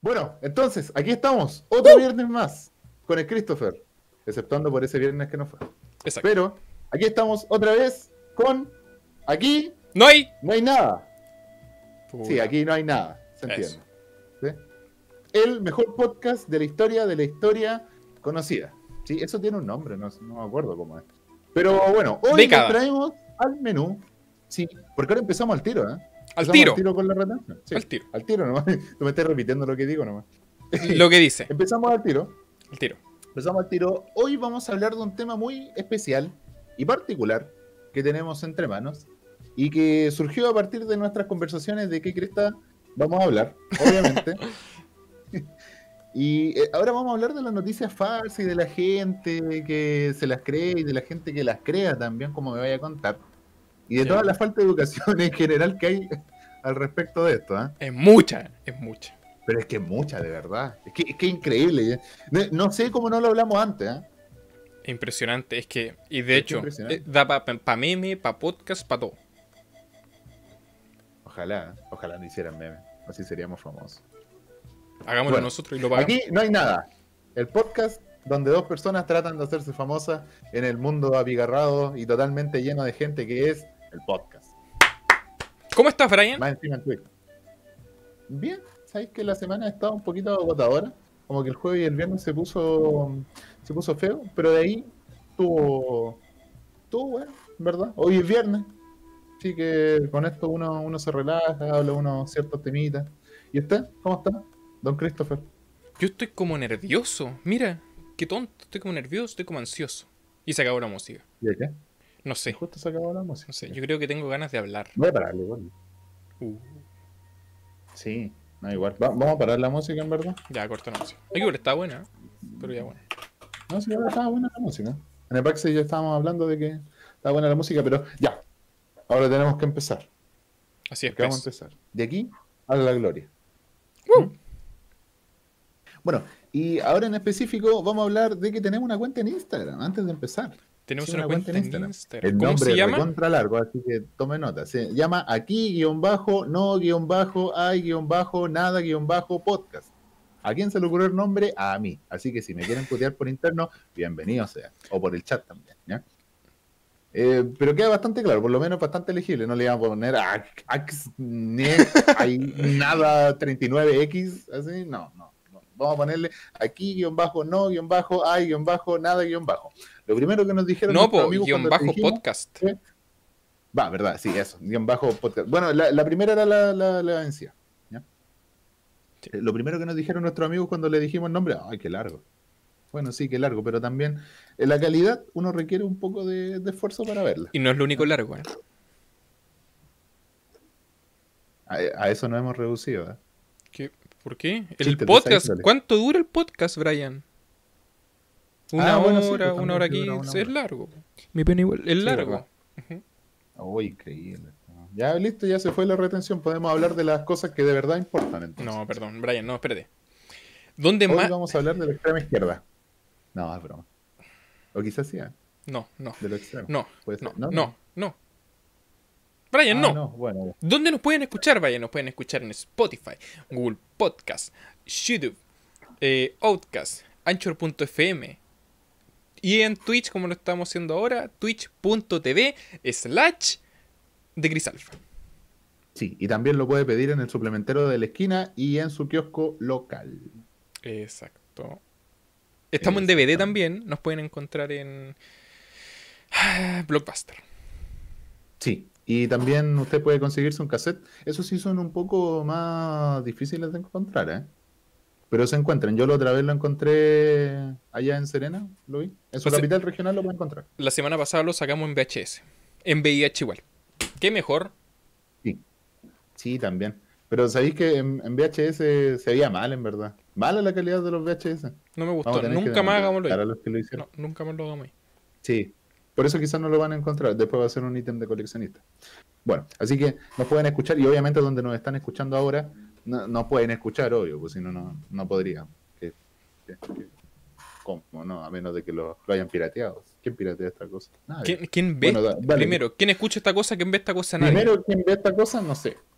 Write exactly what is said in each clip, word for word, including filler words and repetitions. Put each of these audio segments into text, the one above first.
Bueno, entonces, aquí estamos, otro viernes más, con el Christopher, exceptuando por ese viernes que no fue. Exacto. Pero, aquí estamos otra vez con, aquí, ¡No hay! no hay nada. Puta. Sí, aquí no hay nada, se Eso. entiende. ¿Sí? El mejor podcast de la historia, de la historia conocida. Sí, eso tiene un nombre, no, no me acuerdo cómo es. Pero bueno, hoy Década. les traemos al menú. Sí, porque ahora empezamos al tiro, ¿eh? Al Empezamos tiro. Al tiro con la retención. Sí, Al tiro. Al tiro nomás. No me estés repitiendo lo que digo nomás. Lo que dice. Empezamos al tiro. Al tiro. Empezamos al tiro. Hoy vamos a hablar de un tema muy especial y particular que tenemos entre manos y que surgió a partir de nuestras conversaciones de qué cresta vamos a hablar, obviamente. Y eh, ahora vamos a hablar de las noticias falsas y de la gente que se las cree y de la gente que las crea también, como me vaya a contar. Y de Ya. toda la falta de educación en general que hay al respecto de esto, ¿eh? Es mucha, es mucha. Pero es que es mucha, de verdad. Es que es que increíble. No, no sé cómo no lo hablamos antes, ¿eh? Impresionante. Es que, y de Es hecho, impresionante. eh, da para pa, pa meme, para podcast, para todo. Ojalá, ojalá no hicieran memes. Así seríamos famosos. Hagámoslo Bueno, nosotros y lo pagamos. Aquí no hay nada. El podcast donde dos personas tratan de hacerse famosas en el mundo abigarrado y totalmente lleno de gente que es el podcast. ¿Cómo estás, Brian? Más encima en Twitter. Bien, sabéis que la semana ha estado un poquito agotadora. Como que el jueves y el viernes se puso se puso feo, pero de ahí tuvo tuvo bueno, ¿verdad? Hoy es viernes. Así que con esto uno, uno se relaja, habla unos ciertos temitas. ¿Y usted? ¿Cómo está? Don Christopher. Yo estoy como nervioso. Mira, qué tonto. Estoy como nervioso, estoy como ansioso. Y se acabó la música. ¿Y de qué? No sé, Justo se acabó la música. no sé. Yo creo que tengo ganas de hablar. Voy a pararle, igual. Uh, Sí, no, igual. Va- vamos a parar la música, en verdad. ya, corta la música. Ay, pero está buena, ¿eh? Pero ya bueno. No, sí, ahora estaba buena la música. En el backstage ya estábamos hablando de que estaba buena la música, pero ya. Ahora tenemos que empezar. Así es, Porque vamos a pues. empezar. De aquí a la gloria. Uh. ¿Mm? Bueno, y ahora en específico vamos a hablar de que tenemos una cuenta en Instagram, antes de empezar. Tenemos Sí, una, cuenta en Instagram. El ¿Cómo nombre se es llama? recontra largo, así que tome nota. Se llama aquí, guión bajo, no, guión bajo, hay, guión bajo, nada, guión bajo, podcast. ¿A quién se le ocurrió el nombre? A mí. Así que si me quieren putear por interno, bienvenido sea. O por el chat también, ¿ya? Eh, pero queda bastante claro, por lo menos bastante legible. No le vamos a poner a, a, hay nada treinta y nueve equis, así, no, no. no. Vamos a ponerle aquí, guión bajo, no, guión bajo, hay, guión bajo, nada, guión bajo. Lo primero que nos dijeron No, nuestros po, amigos guión cuando bajo dijimos, podcast. ¿eh? Va, verdad, sí, eso, guión bajo podcast. Bueno, la, la primera era la, la, la vencida, ¿ya? Sí. Lo primero que nos dijeron nuestros amigos cuando le dijimos el nombre, ay, qué largo. Bueno, sí, qué largo, pero también en la calidad uno requiere un poco de, de esfuerzo para verla. Y no es lo único largo, ¿eh? A, a eso nos hemos reducido, ¿eh? ¿Qué? ¿Por qué? El Chiste, podcast. dale. ¿Cuánto dura el podcast, Brian? Una Ah, hora, bueno, sí, pues una también hora sí dura quince. una Es hora. largo. Mi pena igual. Es Sí, largo. verdad. Ujú. Oh, increíble. Ya, listo, ya se fue la retención. Podemos hablar de las cosas que de verdad importan, entonces. No, perdón, Brian, no, espérate. ¿Dónde Hoy más? vamos a hablar de la extrema izquierda. No, es broma. O quizás sí, ¿eh? No, no, De lo extremo. no, Puede ser. no, no, no. Brian, Ah, no. no, bueno. ¿Dónde nos pueden escuchar, Brian? Nos pueden escuchar en Spotify, Google Podcast, YouTube, eh, Outcast, Anchor punto f m y en Twitch, como lo estamos haciendo ahora, twitch punto t v slash de Grisalfa. Sí, y también lo puede pedir en el suplementero de la esquina y en su kiosco local. Exacto. Estamos en D V D Exactamente. también. Nos pueden encontrar en ah, Blockbuster. Sí, y también usted puede conseguirse un cassette. Esos sí son un poco más difíciles de encontrar, ¿eh? Pero se encuentran. Yo la otra vez lo encontré allá en Serena, lo vi. En su O sea, capital regional lo puede encontrar. La semana pasada lo sacamos en V H S. En V I H igual. ¿Qué mejor? Sí, sí, también. Pero sabéis que en, en V H S se veía mal, en verdad. Mala la calidad de los V H S. No me Vamos gustó. a tener que Nunca más hagámoslo demandar a ahí. los que lo hicieron. No, nunca más lo hagamos ahí. Sí, por eso quizás no lo van a encontrar. Después va a ser un ítem de coleccionista. Bueno, así que nos pueden escuchar y obviamente donde nos están escuchando ahora no, no pueden escuchar, obvio, pues si no, no, no podrían. ¿Qué, qué, qué? ¿Cómo? No, a menos de que lo, lo hayan pirateado. ¿Quién piratea esta cosa? Nadie. ¿Quién, quién ve? Bueno, da- dale. Primero, ¿quién escucha esta cosa? ¿Quién ve esta cosa? Nadie. Primero, ¿quién ve esta cosa? No sé.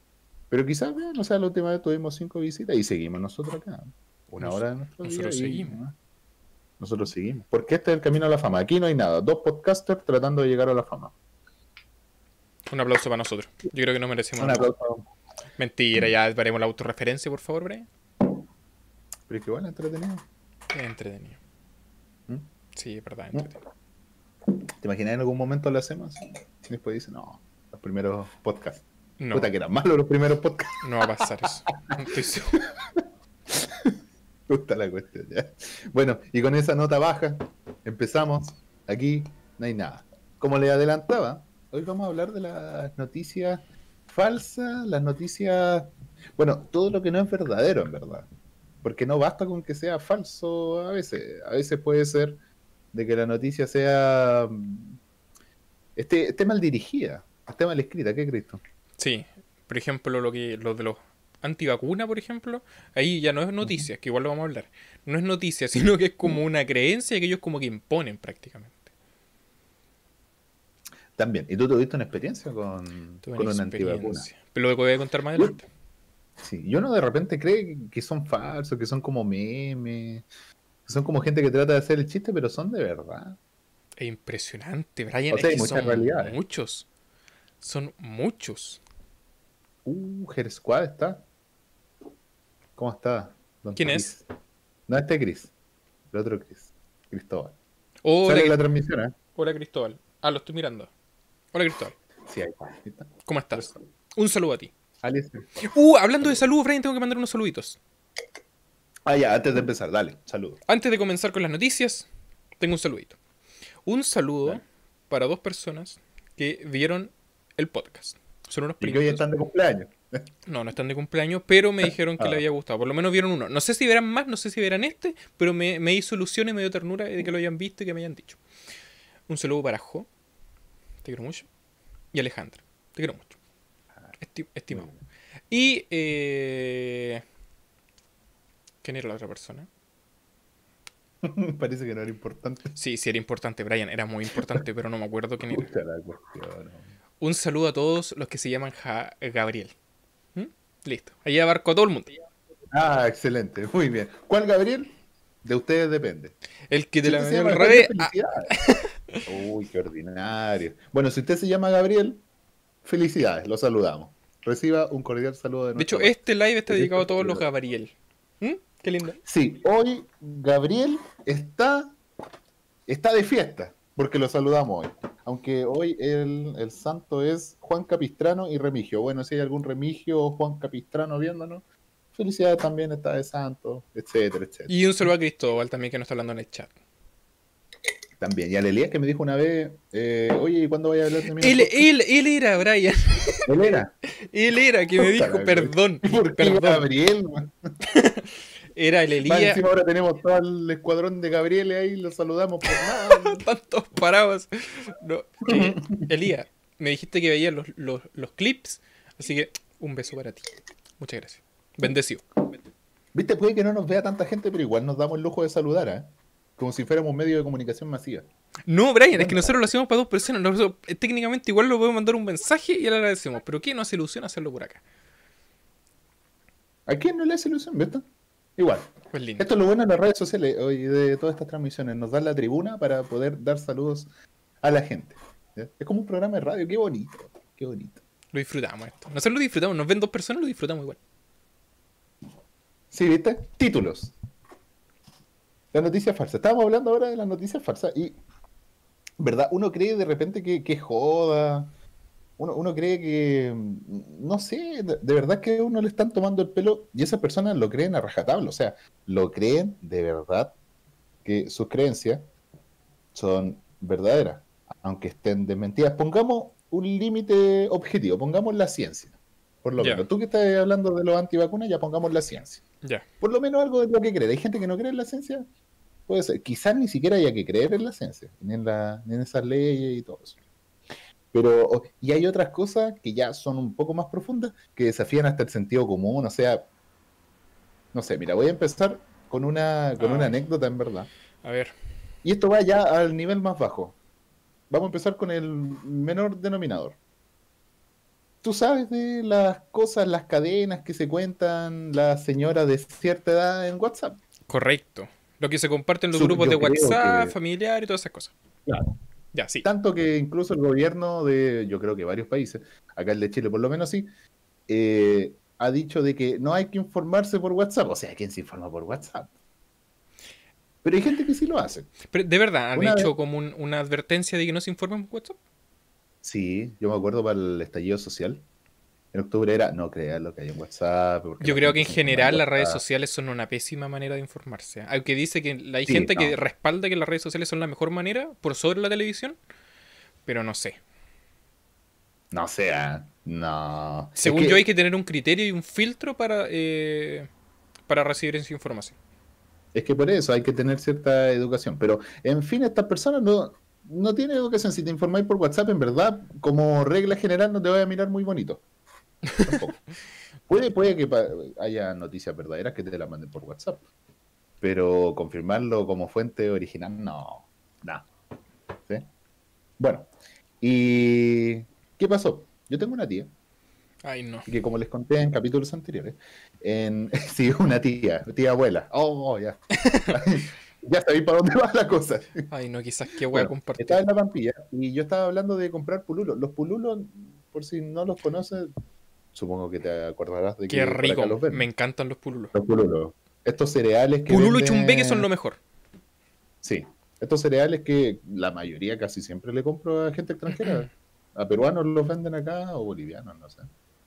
Pero quizás, eh, no sé, la última vez tuvimos cinco visitas y seguimos nosotros acá. Una Nos- hora de nuestro día nosotros y seguimos. ¿no? Nosotros seguimos. Porque este es el camino a la fama. Aquí no hay nada. Dos podcasters tratando de llegar a la fama. Un aplauso para nosotros. Yo creo que nos merecemos un Un aplauso. aplauso. Mentira, ya veremos la autorreferencia, por favor, Brian. Pero es que bueno, entretenido. Es entretenido. ¿Mm? Sí, es verdad, es ¿Mm? entretenido. ¿Te imaginas en algún momento lo hacemos? Y después dicen, no, los primeros podcasts. No, Puta que eran malos los primeros podcasts. no va a pasar eso. No estoy seguro. Me gusta la cuestión, ya. Bueno, y con esa nota baja, empezamos. Aquí no hay nada. Como les adelantaba, hoy vamos a hablar de las noticias falsas, las noticias. Bueno, todo lo que no es verdadero, en verdad. Porque no basta con que sea falso a veces. A veces puede ser de que la noticia sea. mm, esté, esté mal dirigida, esté mal escrita. ¿Qué crees tú? Sí, por ejemplo, lo que lo de los antivacuna, por ejemplo, ahí ya no es Ujú. noticia, que igual lo vamos a hablar. No es noticia, sino que es como una creencia que ellos como que imponen prácticamente. También. ¿Y tú tuviste una experiencia con, Tuve una con una antivacuna? experiencia. Pero lo voy a contar más Yo, adelante. sí, y uno de repente cree que que son falsos, que son como memes, que son como gente que trata de hacer el chiste, pero son de verdad. Es impresionante, Brian, O es sea, hay que muchas son realidades. muchos. Son muchos. Uh, Her Squad está. ¿Cómo está, don ¿Quién es? Chris? No, este Chris, el otro Chris, Cristóbal. Hola, Sale la Cri- transmisión, ¿eh? Hola Cristóbal. Ah, lo estoy mirando. Hola Cristóbal. Sí, ahí está. Ahí está. ¿Cómo Pero estás? está. Un saludo a ti. Alice, Uh, hablando de saludos. salud, Brian, tengo que mandar unos saluditos. Ah, ya, antes de empezar, dale, saludos. Antes de comenzar con las noticias, tengo un saludito. Un saludo Dale. para dos personas que vieron el podcast. Son unos Y que hoy primitos. están de cumpleaños. No, no están de cumpleaños, pero me dijeron que le Ah, había gustado. Por lo menos vieron uno. No sé si verán más, no sé si verán este, pero me, me hizo ilusión y me dio ternura de que lo hayan visto y que me hayan dicho. Un saludo para Jo, te quiero mucho. Y Alejandra, te quiero mucho. Esti- muy estimado. bien. Y, eh... ¿quién era la otra persona? Parece que no era importante. Sí, sí, era importante, Brian, era muy importante, pero no me acuerdo quién era. Pucha la cuestión. Hombre. Un saludo a todos los que se llaman Ja- Gabriel. ¿Mm? Listo. Ahí abarco a todo el mundo. Ah, excelente, muy bien. ¿Cuál Gabriel? De ustedes depende. El que te Si la usted se metió al llama Gabriel, revés. Ah, felicidades. Uy, qué ordinario. Bueno, si usted se llama Gabriel, felicidades, lo saludamos. Reciba un cordial saludo de de hecho, nuestra parte. este live está Porque dedicado a esto- todos los Gabriel. ¿Mm? Qué lindo. Sí, hoy Gabriel está, está de fiesta, porque lo saludamos hoy. Aunque hoy el, el santo es Juan Capistrano y Remigio. Bueno, si hay algún Remigio o Juan Capistrano viéndonos, felicidades también está de santo, etcétera, etcétera. Y un saludo a Cristóbal también que nos está hablando en el chat. También. Y a Elías que me dijo una vez, eh, oye, ¿y cuándo vaya a hablar de mí en el Él, podcast? él, él era, Brian. Él era. Él era que me Puta dijo, la perdón, wea. ¿Por qué perdón. Gabriel, man? Era el Más Elías. encima ahora tenemos todo el escuadrón de Gabriel ahí, lo saludamos por nada. man. Tantos parados. No, que, Elías, me dijiste que veías los, los, los clips, así que un beso para ti. Muchas gracias. Bendecido. Viste, puede que no nos vea tanta gente, pero igual nos damos el lujo de saludar, ¿eh? Como si fuéramos un medio de comunicación masiva. No, Brian, es que Bueno, nosotros lo hacemos para dos personas. Nosotros, eh, técnicamente igual lo podemos mandar un mensaje y le agradecemos. Pero ¿qué nos hace ilusión hacerlo por acá? ¿a quién no le hace ilusión, ¿viste? Igual. Pues lindo. Esto es lo bueno de las redes sociales hoy de todas estas transmisiones. Nos dan la tribuna para poder dar saludos a la gente. ¿ya? Es como un programa de radio, qué bonito, qué bonito. Lo disfrutamos esto. Nosotros lo disfrutamos. Nos ven dos personas, lo disfrutamos igual. Sí, ¿viste? Títulos. La noticia falsa. Estábamos hablando ahora de las noticias falsas y, ¿verdad? Uno cree de repente que, que joda. Uno, uno cree que, mm, no sé, de, de verdad que a uno le están tomando el pelo y esas personas lo creen a rajatabla. O sea, lo creen de verdad que sus creencias son verdaderas, aunque estén desmentidas. Pongamos un límite objetivo, pongamos la ciencia. Por lo Ya, menos, tú que estás hablando de los antivacunas, ya pongamos la ciencia. ya. Por lo menos algo de lo que cree. Hay gente que no cree en la ciencia, puede ser. Quizás ni siquiera haya que creer en la ciencia, ni en, la, ni en esas leyes y todo eso. Pero, o- y hay otras cosas que ya son un poco más profundas, que desafían hasta el sentido común. O sea, no sé, mira, voy a empezar con una, con una Ay, anécdota en verdad. a ver. Y esto va ya al nivel más bajo. Vamos a empezar con el menor denominador. tú sabes de las cosas, las cadenas que se cuentan las señoras de cierta edad en WhatsApp. Correcto. Lo que se comparte en los Sup- grupos de Yo creo WhatsApp, que, familiar y todas esas cosas. claro, Ya, sí. tanto que incluso el gobierno de, yo creo que varios países, acá el de Chile por lo menos sí, eh, ha dicho de que no hay que informarse por WhatsApp. O sea, ¿quién se informa por WhatsApp? Pero hay gente que sí lo hace. Pero, ¿de verdad han Una vez, hecho como un- una advertencia de que no se informen por WhatsApp? sí, yo me acuerdo para el estallido social. En octubre era, no creas lo que hay en WhatsApp, porque Yo la creo que gente en se informa en general las redes WhatsApp. sociales son una pésima manera de informarse. Aunque dice que hay Sí, gente que no, respalda que las redes sociales son la mejor manera por sobre la televisión, pero no sé. no sea, no. Es Según yo hay que, que tener un criterio y un filtro para, eh, para recibir esa información. es que por eso hay que tener cierta educación. Pero, en fin, estas personas no, no tienen educación. Si te informáis por WhatsApp, en verdad, como regla general, no te voy a mirar muy bonito. Tampoco. Puede, puede que pa- haya noticias verdaderas que te las manden por WhatsApp, pero confirmarlo como fuente original, no, no. ¿Sí? Bueno, ¿y qué pasó? Yo tengo una tía, Ay, no. que como les conté en capítulos anteriores, en... sí, una tía, tía abuela. Oh, ya. Ya sabéis para dónde va la cosa. Ay, no, quizás qué voy a Bueno, estaba compartir. en la Pampilla y yo estaba hablando de comprar pululos. Los pululos, por si no los conoces, supongo que te acordarás de Qué que por acá rico. los Me venden. encantan los pululos. Los pululos. Estos cereales que Pululo y chumbeque son venden, lo mejor. sí, estos cereales que la mayoría casi siempre le compro a gente extranjera. A peruanos los venden acá o bolivianos, no sé.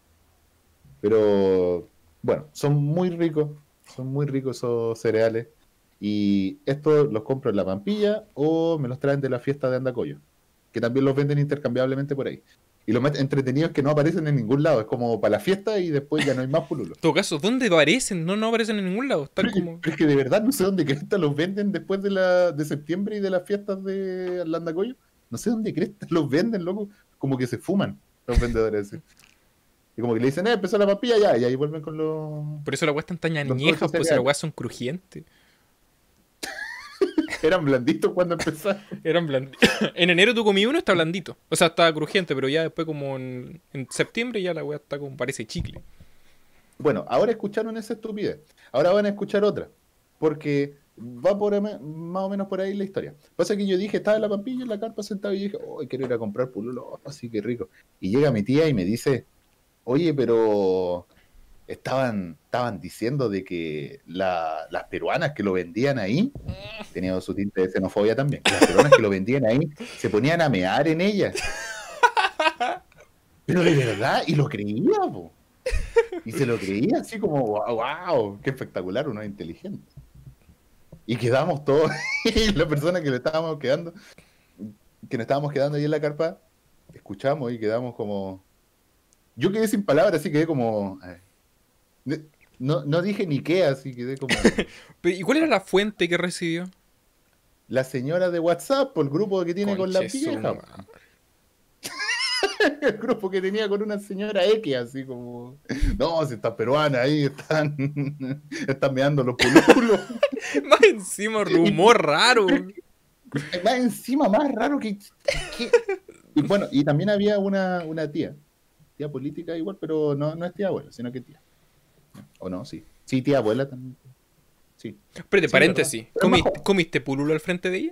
Pero bueno, son muy ricos, son muy ricos esos cereales. Y estos los compro en La Pampilla o me los traen de la fiesta de Andacoyo, que también los venden intercambiablemente por ahí. Y lo más entretenido es que no aparecen en ningún lado, es como para la fiesta y después ya no hay más pululos. En todo caso, ¿dónde aparecen? No, no aparecen en ningún lado. Están Pero, como. pero es que de verdad no sé dónde cresta los venden después de la de septiembre y de las fiestas de Landacoyo. No sé dónde cresta los venden, loco. Como que se fuman los vendedores. Así. Y como que le dicen, eh, empezó la papilla, ya, y ahí vuelven con los, Por eso las weas están tan los todos añejas, esos pues si las cereales. weas son crujientes. Eran blanditos cuando empezaron. Eran blanditos. En enero tú comí uno, está blandito. O sea, estaba crujiente, pero ya después, como en, en septiembre, ya la wea está como parece chicle. Bueno, ahora escucharon esa estupidez. Ahora van a escuchar otra. Porque va por ahí- más o menos por ahí la historia. Pasa que yo dije, estaba en la pampilla, en la carpa sentado, y dije, oh, quiero ir a comprar pululo, así que rico. Y llega mi tía y me dice, oye, pero estaban, estaban diciendo de que la- las peruanas que lo vendían ahí, tenía su tinte de xenofobia también, que las peruanas que lo vendían ahí se ponían a mear en ellas. Pero de verdad, y lo creía, po. Y se lo creía así como, wow, wow, qué espectacular, uno es inteligente. Y quedamos todos, y la persona que le estábamos quedando, que nos estábamos quedando ahí en la carpa, escuchamos y quedamos como... Yo quedé sin palabras, así quedé como... eh, de- no, no dije ni qué, así quedé como... Pero, ¿y cuál era la fuente que recibió? La señora de WhatsApp, por el grupo que tiene con la Conche su vieja. madre. El grupo que tenía con una señora X, así como... No, si está peruana ahí, están, están meando los pululos. Más encima, rumor raro. Más encima, más raro que... que- Y bueno, y también había una, una tía, tía política igual, pero no, no es tía abuela, sino que tía. ¿O no? Sí. Sí, tía abuela también. Sí. Espérate, Sí, ¿verdad? paréntesis. Pero es más ¿Comiste, joven. ¿Comiste pululo al frente de ella?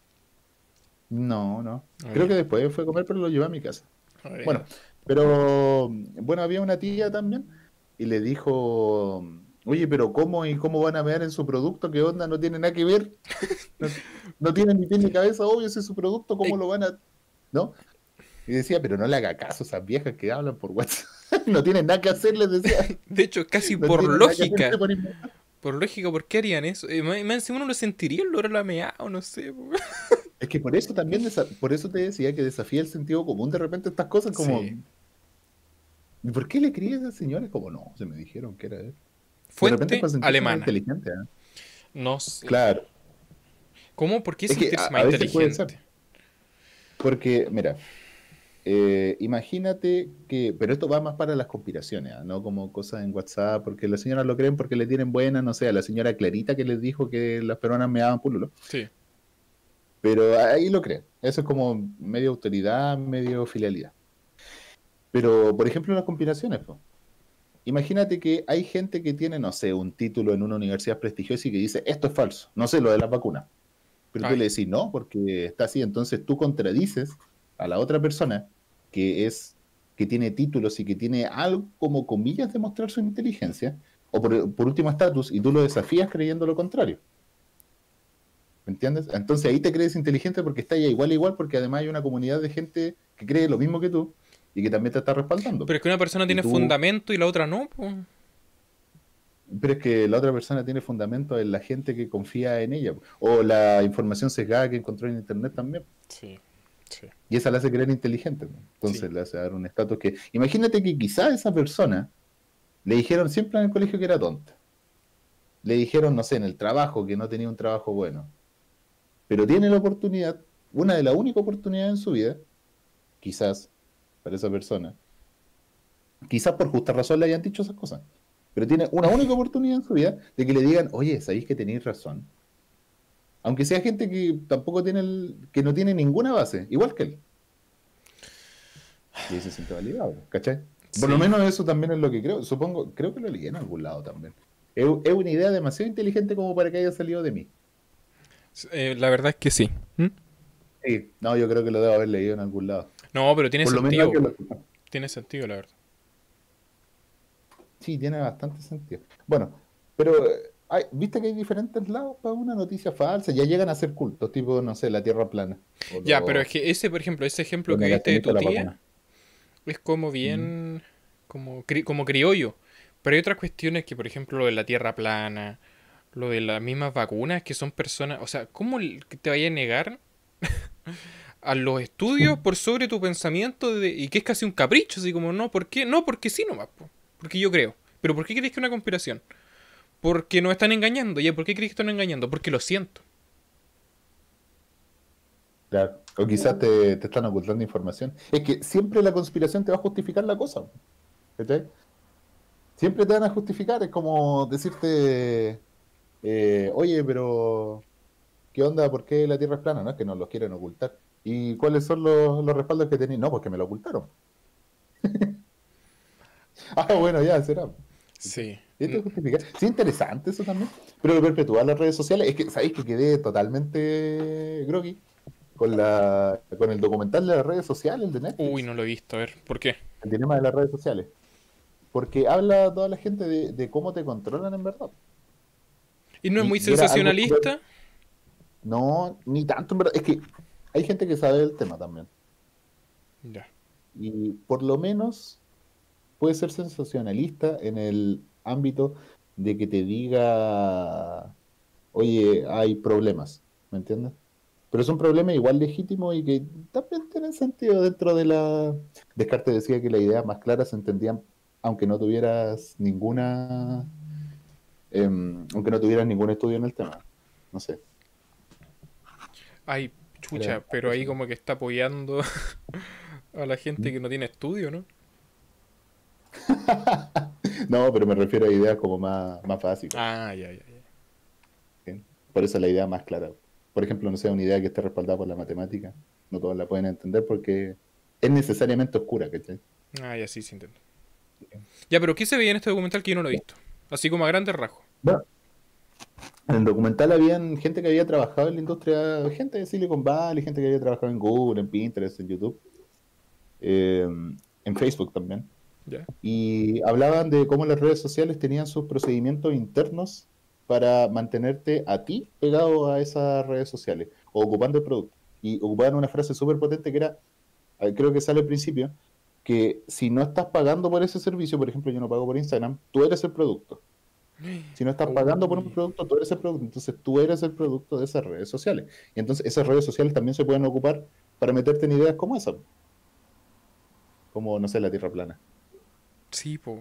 No, no. Ah, Creo ya. que después fue a comer, pero lo llevé a mi casa. Ah, ya. Bueno, pero bueno, había una tía también y le dijo, oye, pero ¿cómo y cómo van a ver en su producto? ¿Qué onda? No tiene nada que ver. No, no tiene ni pie ni cabeza, obvio, si es su producto, ¿cómo Eh, lo van a...? ¿No? Y decía, pero no le haga caso a esas viejas que hablan por WhatsApp. No tienen nada que hacer, les decía. de hecho, casi No por tienen nada que hacer, lógica. se ponen mal. Por lógica, ¿por qué harían eso? Eh, más más encima uno lo sentiría el olor a la meao, no sé. po. Es que por eso también, desa- por eso te decía que desafía el sentido común de repente estas cosas como, Sí. ¿y por qué le creí a esa señora? Como, no, se me dijeron que era él. De repente es Fuente para sentirse más alemana. inteligente, ¿eh? No sé. Claro. ¿Cómo? ¿Por qué Es que a, sentirse más a veces puede ser. inteligente? Porque, mira, eh, imagínate que, pero esto va más para las conspiraciones, ¿ah? No como cosas en WhatsApp, porque las señoras lo creen porque le tienen buena, no sé, a la señora Clarita que les dijo que las peruanas me daban pululo. Sí. Pero ahí lo creen. Eso es como medio autoridad, medio filialidad. Pero, por ejemplo, las conspiraciones, po. Imagínate que hay gente que tiene, no sé, un título en una universidad prestigiosa y que dice, esto es falso, no sé, lo de las vacunas. Pero tú Ay, le decís, no, porque está así. Entonces tú contradices a la otra persona que es, que tiene títulos y que tiene algo como comillas de mostrar su inteligencia, o por, por último estatus, y tú lo desafías creyendo lo contrario. ¿Me entiendes? Entonces ahí te crees inteligente porque está ya igual a igual, porque además hay una comunidad de gente que cree lo mismo que tú y que también te está respaldando. pero es que una persona Y tiene tú, fundamento y la otra no, pues. pero es que la otra persona tiene fundamento en la gente que confía en ella, o la información sesgada que encontró en internet también. Sí, sí, Y esa la hace creer inteligente, ¿no? sí. Entonces le hace dar un estatus que... Imagínate que quizá esa persona le dijeron siempre en el colegio que era tonta. Le dijeron, no sé, en el trabajo que no tenía un trabajo bueno. Pero tiene la oportunidad, una de las únicas oportunidades en su vida, quizás para esa persona, quizás por justa razón le hayan dicho esas cosas, pero tiene una única oportunidad en su vida de que le digan, oye, ¿sabéis que tenéis razón? Aunque sea gente que tampoco tiene, el- que no tiene ninguna base, igual que él. Y ahí se siente validado, ¿cachai? Por lo Sí. menos eso también es lo que creo. Supongo, creo que lo leí en algún lado también. Es, es una idea demasiado inteligente como para que haya salido de mí. Eh, la verdad es que sí. ¿Mm? Sí, no, yo creo que lo debo haber leído en algún lado. No, pero tiene Por lo menos sentido, alguien po. lo... Tiene sentido, la verdad. Sí, tiene bastante sentido. Bueno, pero eh, hay- viste que hay diferentes lados para una noticia falsa. Ya llegan a ser cultos, tipo, no sé, la Tierra plana. O, Ya, pero es lo, que ese, por ejemplo, ese o ejemplo el que diste de negacionista tu de la tía vacuna. es como Mm. bien, como, cri- como criollo. Pero hay otras cuestiones que, por ejemplo, lo de la tierra plana, lo de las mismas vacunas, que son personas, o sea, ¿cómo l- que te vaya a negar a los estudios por sobre tu pensamiento de, y que es casi un capricho, así como, no, ¿por qué? No, porque sí nomás, po. Porque yo creo. ¿Pero por qué crees que es una conspiración? Porque nos están engañando. ¿Ya por qué crees que están engañando? Porque lo siento. Claro. O quizás te, te están ocultando información. Es que siempre la conspiración te va a justificar la cosa. ¿Cachai? Siempre te van a justificar. Es como decirte, eh, oye, pero ¿qué onda? ¿Por qué la Tierra es plana? No es que nos lo quieren ocultar. ¿Y cuáles son los, los respaldos que tenéis? No, porque me lo ocultaron. Ah, bueno, ya, será. ¿Cachai? Sí. Y Mm. esto justifica. Sí, interesante eso también. Pero lo perpetuar las redes sociales, es que, ¿sabéis que quedé totalmente groggy con la, con el documental de las redes sociales, el de Uy, Netflix, no lo he visto. A ver, ¿por qué? el dilema de las redes sociales? Porque habla a toda la gente de, de cómo te controlan en verdad. ¿Y no es Y, muy y era algo súper... sensacionalista? No, ni tanto en verdad. Es que hay gente que sabe del tema también. Ya. Y por lo menos puede ser sensacionalista en el ámbito de que te diga, oye, hay problemas, ¿me entiendes? Pero es un problema igual legítimo y que también tiene sentido dentro de la... Descartes decía que las ideas más claras se entendían aunque no tuvieras ninguna, em, aunque no tuvieras ningún estudio en el tema. No sé. Ay, Era chucha, pero ahí eso. como que está apoyando a la gente ¿Mm? que no tiene estudio, ¿no? No, pero me refiero a ideas como más, más básicas. Ah, ya, ya, ya. ¿Sí? Por eso la idea más clara. Por ejemplo, no sé, una idea que esté respaldada por la matemática. No todos la pueden entender porque es necesariamente oscura, ¿cachai? Ah, ya, sí, sí entiendo. Ya, pero ¿qué se veía en este documental que yo no lo he visto? Así como a grandes rasgos. Bueno, en el documental habían gente que había trabajado en la industria, gente de Silicon Valley, gente que había trabajado en Google, en Pinterest, en YouTube, eh, en Facebook también. Ya. Y hablaban de cómo las redes sociales tenían sus procedimientos internos para mantenerte a ti pegado a esas redes sociales o ocupando el producto. Y ocupaban una frase súper potente que era, eh, creo que sale al principio, que si no estás pagando por ese servicio, por ejemplo, yo no pago por Instagram, tú eres el producto. Si no estás pagando por un Uy. producto, tú eres el producto. Entonces tú eres el producto de esas redes sociales. Y entonces esas redes sociales también se pueden ocupar para meterte en ideas como esa, como, no sé, la Tierra plana. Sí, po.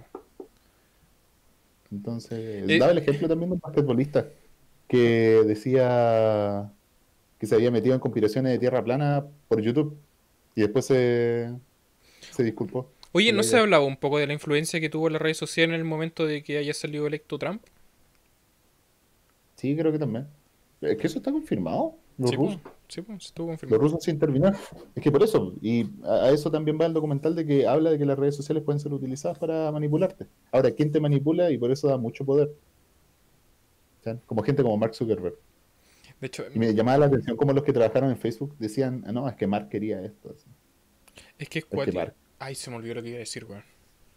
Entonces, Eh, daba el ejemplo también de un basquetbolista que decía que se había metido en conspiraciones de Tierra plana por YouTube y después se, se disculpó Oye, por ¿no la se idea. hablaba un poco de la influencia que tuvo en las redes sociales en el momento de que haya salido electo Trump? Sí, creo que también. Es que eso está confirmado. Los Sí, pues, rusos. sí, pues, estuvo Los confirmado. rusos se intervinieron. Es que por eso, y a, a eso también va el documental de que habla de que las redes sociales pueden ser utilizadas para manipularte. Ahora, ¿quién te manipula? Y por eso da mucho poder. ¿Sí? Como gente como Mark Zuckerberg. De hecho, Y me llamaba la atención como los que trabajaron en Facebook decían, ah, no, es que Mark quería esto. Así. es que es Es que cuático. Mark. Ay, se me olvidó lo que iba a decir, weón.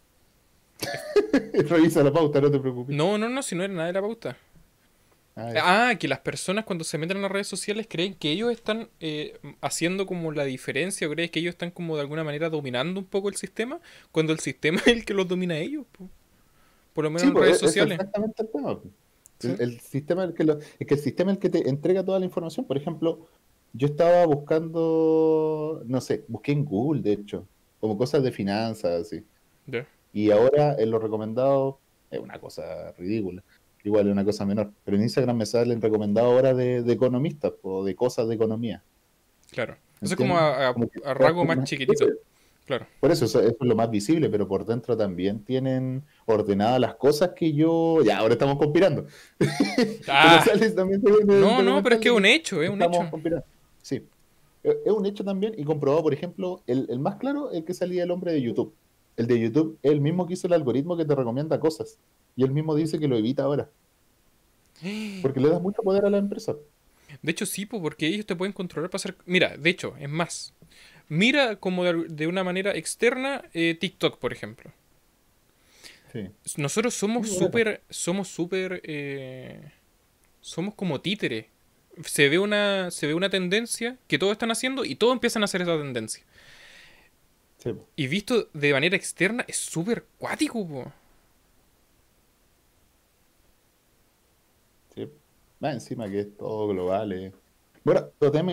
Revisa la pauta, no te preocupes. No, no, no, si no era nada de la pauta. Ah, ya. Ah, que las personas cuando se meten en las redes sociales creen que ellos están eh, haciendo como la diferencia, o creen que ellos están como de alguna manera dominando un poco el sistema, cuando el sistema es el que los domina a ellos, po. Por lo menos Sí, en pues redes es es sociales. exactamente el tema. ¿Sí? El, el sistema el que lo- es que el sistema es el que te entrega toda la información. Por ejemplo, yo estaba buscando, no sé, busqué en Google, de hecho, como cosas de finanzas, así. Ya, Y ahora en los recomendados es una cosa ridícula. Igual es una cosa menor. Pero en Instagram me salen recomendados ahora de, de economistas o de cosas de economía. claro. Eso es como ¿Entiendes? a, a, Como que a te das rasgo más cuenta- chiquitito. Claro. por eso, eso, eso es lo más visible, pero por dentro también tienen ordenadas las cosas que yo. Ya, ahora estamos conspirando. Pero Ah, sale también en el no, no, pero es documental que de es un que hecho, es un estamos hecho. conspirando. Sí, es es un hecho también y comprobado, por ejemplo, el, el más claro, el que salía el hombre de YouTube. El de YouTube es el mismo que hizo el algoritmo que te recomienda cosas. Y él mismo dice que lo evita ahora, porque le das mucho poder a la empresa. De hecho, sí, po, porque ellos te pueden controlar para hacer. Mira, de hecho, es más. Mira como de, de una manera externa eh, TikTok, por ejemplo. Sí, Nosotros sí, somos bueno. súper, somos súper, eh, somos como títeres. Se ve una, se ve una tendencia que todos están haciendo y todos empiezan a hacer esa tendencia. Sí, Y visto de manera externa es súper cuático, po. sí. Más encima que es todo global. eh. Bueno, otro tema,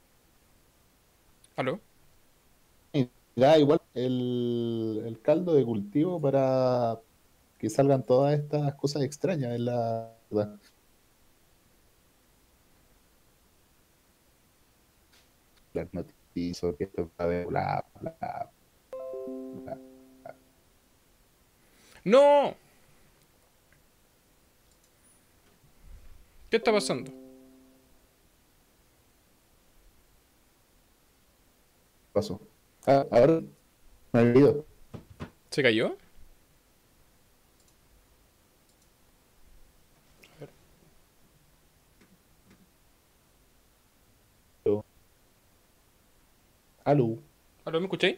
¿Aló? da igual el, el caldo de cultivo para que salgan todas estas cosas extrañas en la verdad. Las noticias, que esto va de bla, bla, bla. ¡No! ¿Qué está pasando? Pasó. Ah, ahora me he ido. ¿Se cayó? Aló. ¿Aló? ¿Me escucháis?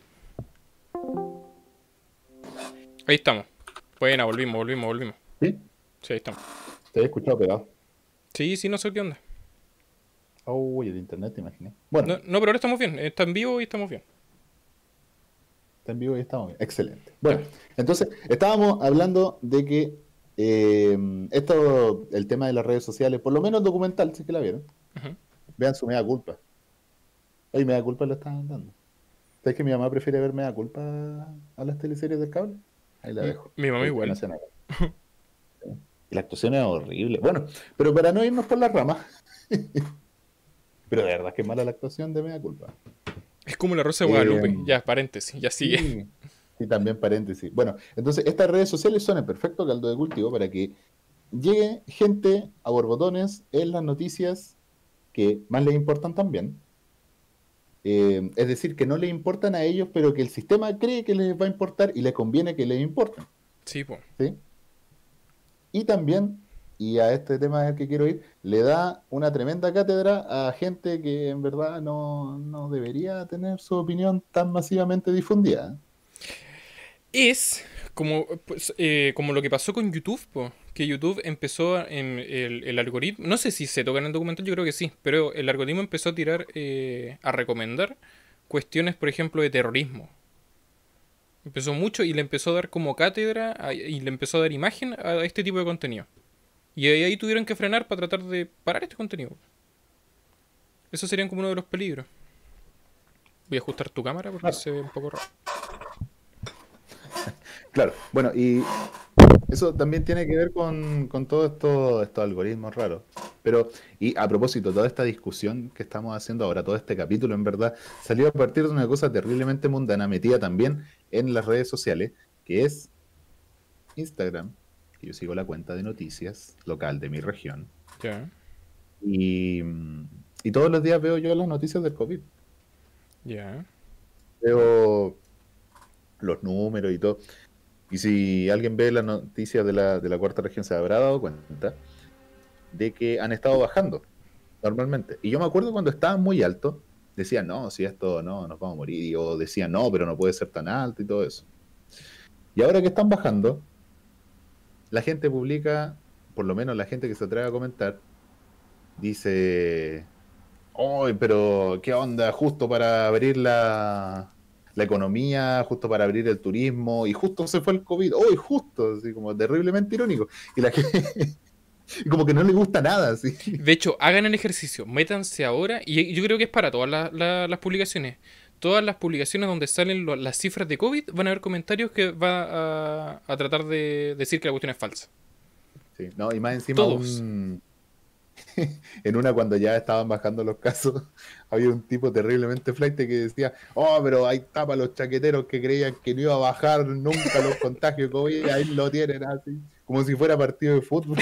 Ahí estamos. Buena, volvimos, volvimos, volvimos. ¿Sí? Sí, ahí estamos. Te he escuchado pegado. Sí, sí, no sé qué onda. Oh, y el internet, te imaginé. Bueno, No, no, pero ahora estamos bien. Está en vivo y estamos bien. está en vivo y estamos bien. Excelente. Ya. Bueno, entonces estábamos hablando de que eh, esto, el tema de las redes sociales, por lo menos documental, si es que la vieron, Ujú. vean su mea culpa. Ay, mea culpa la están dando. ¿Sabes que mi mamá prefiere ver mea culpa a las teleseries del cable? Ahí la M- dejo. Mi mamá Porque no igual. hacen nada. Y la actuación es horrible. Bueno, pero para no irnos por las ramas, pero de verdad que es mala la actuación de mea culpa. Es como la Rosa de Eh, Guadalupe. Ya, paréntesis, ya sigue. sí, sí, también paréntesis. Bueno, entonces estas redes sociales son el perfecto caldo de cultivo para que llegue gente a borbotones en las noticias que más les importan también. Eh, es decir, que no les importan a ellos, pero que el sistema cree que les va a importar y les conviene que les importen. Sí, po. ¿Sí? Y también, y a este tema es el que quiero ir, le da una tremenda cátedra a gente que en verdad no, no debería tener su opinión tan masivamente difundida. Es como, pues, eh, como lo que pasó con YouTube, po. Que YouTube empezó en el, el algoritmo. No sé si se toca en el documental, yo creo que sí. Pero el algoritmo empezó a tirar, eh, a recomendar cuestiones, por ejemplo, de terrorismo. Empezó mucho y le empezó a dar como cátedra a- y le empezó a dar imagen a este tipo de contenido. Y ahí, ahí tuvieron que frenar para tratar de parar este contenido. Eso serían como uno de los peligros. Voy a ajustar tu cámara porque Claro, se ve un poco raro. claro. Bueno, y eso también tiene que ver con, con todos estos estos algoritmos raros. Pero, y a propósito, toda esta discusión que estamos haciendo ahora, todo este capítulo, en verdad, salió a partir de una cosa terriblemente mundana, metida también en las redes sociales, que es Instagram, que yo sigo la cuenta de noticias local de mi región. Ya. Y mm, Y todos los días veo yo las noticias del COVID. Ya. Veo los números y todo. Y si alguien ve las noticias de la, de la cuarta región, se habrá dado cuenta de que han estado bajando normalmente. Y yo me acuerdo cuando estaban muy altos, decían, no, si esto no, nos vamos a morir. Y o decían, no, pero no puede ser tan alto y todo eso. Y ahora que están bajando, la gente publica, por lo menos la gente que se atreve a comentar, dice, ¡ay, pero qué onda! Justo para abrir la, la economía, justo para abrir el turismo, y justo se fue el COVID, ¡ay, justo! Así como terriblemente irónico. Y la gente, como que no le gusta nada, así. De hecho, hagan el ejercicio, métanse ahora, y yo creo que es para todas la- la- las publicaciones. Todas las publicaciones donde salen lo- las cifras de COVID van a haber comentarios que va a, a tratar de decir que la cuestión es falsa. Sí, no, y más encima Todos. un, en una cuando ya estaban bajando los casos, había un tipo terriblemente flight que decía, oh, pero ahí tapa los chaqueteros que creían que no iba a bajar nunca los contagios de COVID, ahí lo tienen así, como si fuera partido de fútbol.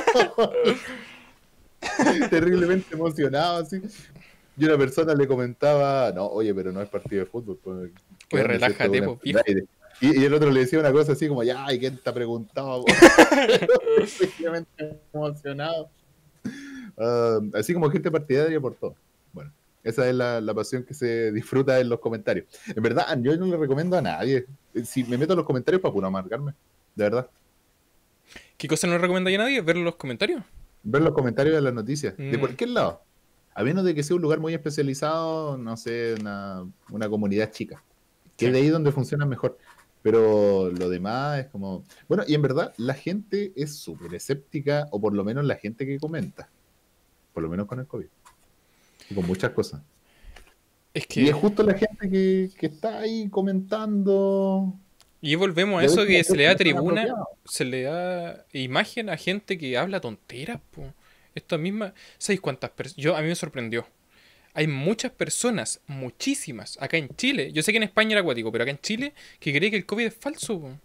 Terriblemente emocionado así. Y una persona le comentaba, no, oye, pero no es partido de fútbol, pues, ¿qué Pues onda si esto es relájate, una pues viejo. enfermedad? Y, y el otro le decía una cosa así como, ya, ¿y quién te ha preguntado? Terriblemente emocionado. Ah, así como gente partidaria por todo. Bueno, esa es la, la pasión que se disfruta en los comentarios. En verdad, yo no le recomiendo a nadie. Si me meto en los comentarios para puro amargarme, de verdad. ¿Qué cosa no recomendaría a nadie? Ver los comentarios. Ver los comentarios de las noticias, de Mm, cualquier lado. A menos de que sea un lugar muy especializado, no sé, una, una comunidad chica. Que sí. es de ahí donde funciona mejor. Pero lo demás es como... Bueno, y en verdad la gente es súper escéptica, o por lo menos la gente que comenta. Por lo menos con el COVID. Y con muchas cosas. Es Y es que... justo la gente que, que está ahí comentando. Y volvemos a Y a eso veces que las se le cosas da no son tribuna, apropiadas. se le da imagen a gente que habla tonteras, po. Esta misma... ¿Sabéis cuántas personas? Yo, a mí me sorprendió. Hay muchas personas, muchísimas, acá en Chile. Yo sé que en España era acuático, pero acá en Chile, que cree que el COVID es falso, po.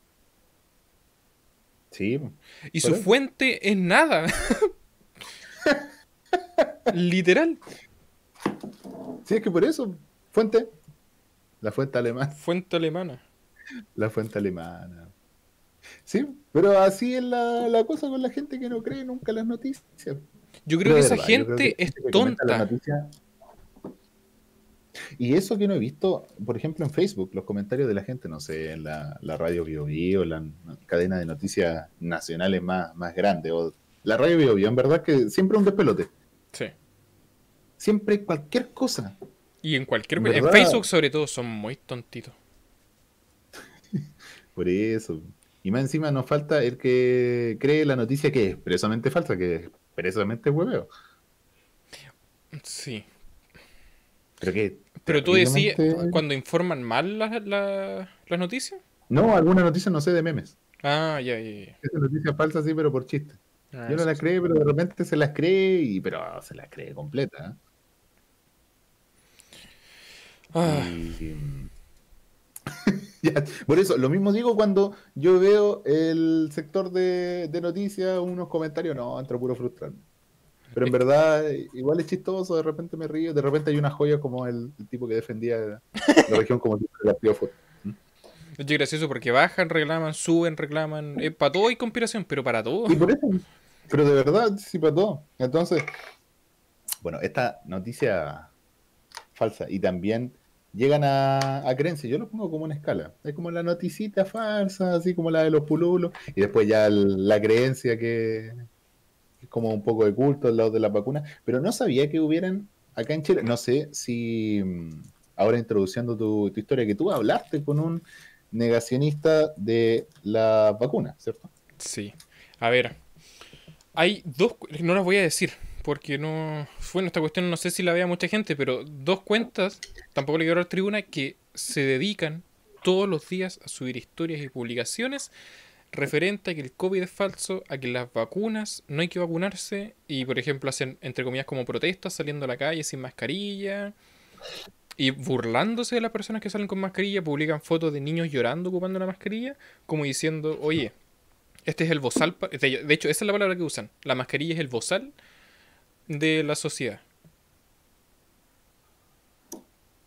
Sí, Y por su eso. fuente es nada. Literal. Sí, es que por eso. Fuente. La fuente alemana. Fuente alemana. La fuente alemana. Sí, pero así es la, la cosa con la gente que no cree nunca en las noticias. Yo creo Pero que de esa verdad, yo creo que gente la es gente que comenta las tonta. noticias. Y eso que no he visto, por ejemplo, en Facebook, los comentarios de la gente, no sé, en la, la radio Bio Bio, la cadena de noticias nacionales más, más grande, o la radio Bio Bio, en verdad que siempre un despelote. Sí. Siempre cualquier cosa. Y en cualquier... En En verdad, Facebook sobre todo son muy tontitos. por eso. Y más encima nos falta el que cree la noticia que es expresamente falsa, que es expresamente hueveo. Sí. Pero que Pero tú decís, terriblemente... cuando informan mal las las- las noticias. No, alguna noticia no sé de memes. Ah, ya, ya, ya. Esa noticia falsa sí, pero por chiste. Ah, Yo no eso la sí. cree, pero de repente se las cree, y pero se las cree completa. ¿Eh? Ah, Y... ya, por eso, lo mismo digo cuando yo veo el sector de, de noticias, unos comentarios, no, entro puro frustrarme. Pero en es, verdad, igual es chistoso, de repente me río, de repente hay una joya como el, el tipo que defendía la región como si fuera el Piojo. ¿Mm? es gracioso porque bajan, reclaman, suben, reclaman. Eh, para todo hay conspiración, pero para todo. Y por eso, pero de verdad, sí para todo. Entonces, bueno, esta noticia falsa y también llegan a, a creencias, yo lo pongo como una escala, es como la noticita falsa, así como la de los pululos, y después ya el- la creencia que es como un poco de culto al lado de las vacunas, pero no sabía que hubieran acá en Chile, no sé si mm, ahora introduciendo tu, tu historia, que tú hablaste con un negacionista de la vacuna, ¿cierto? Sí. A ver, hay dos, cu- no las voy a decir, porque no, bueno, esta cuestión no sé si la vea mucha gente, pero dos cuentas, tampoco le quiero dar tribuna, que se dedican todos los días a subir historias y publicaciones referente a que el COVID es falso, a que las vacunas no hay que vacunarse y, por ejemplo, hacen, entre comillas, como protestas saliendo a la calle sin mascarilla y burlándose de las personas que salen con mascarilla, publican fotos de niños llorando ocupando la mascarilla, como diciendo, oye, este es el bozal, pa-". de de hecho, esa es la palabra que usan, la mascarilla es el bozal de la sociedad.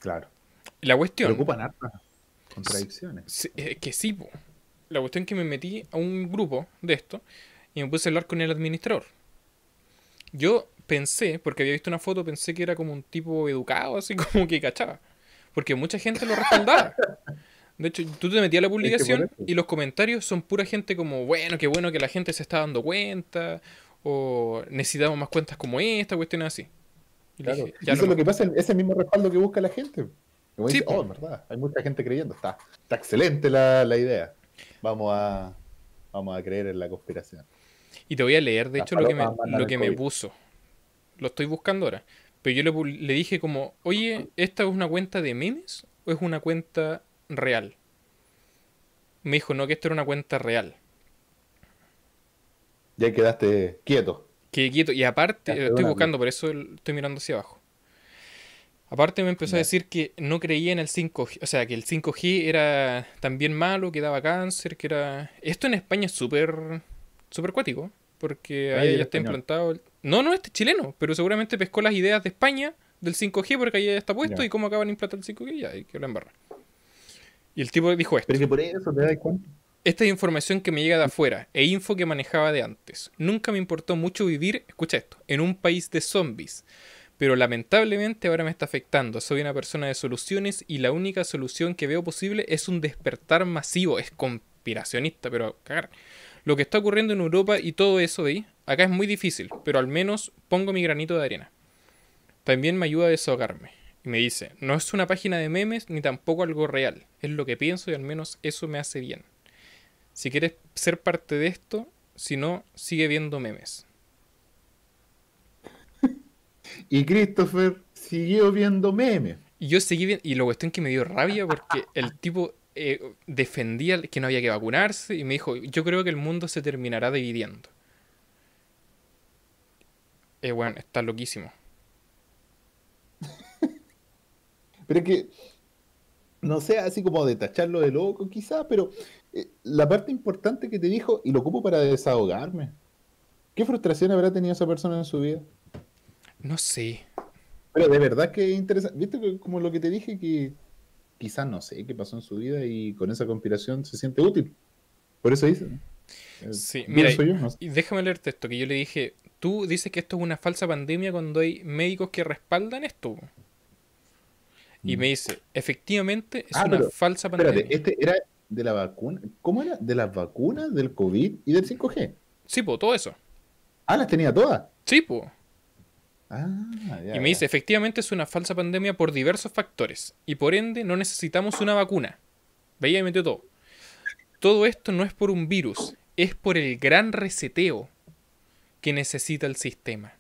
Claro. La Pero cuestión, ocupan hartas s- contradicciones. s- es que sí, po. La cuestión es que me metí a un grupo de esto y me puse a hablar con el administrador. Yo pensé, porque había visto una foto, pensé que era como un tipo educado, así como que cachaba. Porque mucha gente lo respaldaba. De hecho, tú te metías a la Es que por publicación eso. y los comentarios son pura gente como, bueno, qué bueno que la gente se está dando cuenta, o necesitamos más cuentas como esta, cuestiones así. Y le Claro. dije, ya Y a lo eso es lo que mejor. pasa, ese mismo respaldo que busca la gente. Como Sí, dice, po. oh, es verdad, hay mucha gente creyendo. Está, está excelente la, la idea. Vamos a, vamos a creer en la conspiración. Y te voy a leer, de Las hecho, lo que me, palomas mandan lo el que me COVID. puso. Lo estoy buscando ahora. Pero yo le, pu- le dije como, oye, ¿esta es una cuenta de memes o es una cuenta real? Me dijo, no, que esto era una cuenta real. Ya quedaste quieto. Que quieto. Y aparte, eh, Quedaste de estoy una vez. buscando, por eso el- estoy mirando hacia abajo. Aparte me empezó a Ya. decir que no creía en el cinco G, o sea, que el cinco G era también malo, que daba cáncer, que era... Esto en España es súper súper cuático, porque Ay, allá el ya está español. implantado... el- No, no, este es chileno, pero seguramente pescó las ideas de España del cinco G porque allá ya está puesto Ya. y cómo acaban de implantar el cinco G ya, y que lo embarra. Y el tipo dijo Pero esto. que por eso te das cuenta. Esta es información que me llega de afuera e info que manejaba de antes. Nunca me importó mucho vivir, escucha esto, en un país de zombies. Pero lamentablemente ahora me está afectando. Soy una persona de soluciones y la única solución que veo posible es un despertar masivo. Es conspiracionista, pero a cagar. Lo que está ocurriendo en Europa y todo eso, ¿veis? Acá es muy difícil, pero al menos pongo mi granito de arena. También me ayuda a desahogarme. Y me dice, no es una página de memes ni tampoco algo real. Es lo que pienso y al menos eso me hace bien. Si quieres ser parte de esto, si no, sigue viendo memes. Y Christopher siguió viendo memes. Y yo seguí viendo, y la cuestión que me dio rabia porque el tipo eh, defendía que no había que vacunarse y me dijo, yo creo que el mundo se terminará dividiendo. Eh, bueno, está loquísimo. Pero es que, no sé, así como de tacharlo de loco, quizás, pero eh, la parte importante que te dijo, y lo ocupo para desahogarme. ¿Qué frustración habrá tenido esa persona en su vida? No sé. Pero de verdad que es interesante. ¿Viste que como lo que te dije que quizás no sé qué pasó en su vida y con esa conspiración se siente útil? Por eso dice, ¿no? Eh, Sí, mira, pienso yo, no sé. y déjame leerte esto, que yo le dije, tú dices que esto es una falsa pandemia cuando hay médicos que respaldan esto. Y Mm. me dice, efectivamente es Ah, una pero falsa espérate, pandemia. este era de la vacuna. ¿Cómo era? De las vacunas, del COVID y del cinco G. Sí, po, todo eso. Ah, las tenía todas. Sí, po. Ah, Y ya, me dice, ya. efectivamente es una falsa pandemia por diversos factores. Y por ende no necesitamos una vacuna. Veía y metió todo. Todo esto no es por un virus, es por el gran reseteo que necesita el sistema.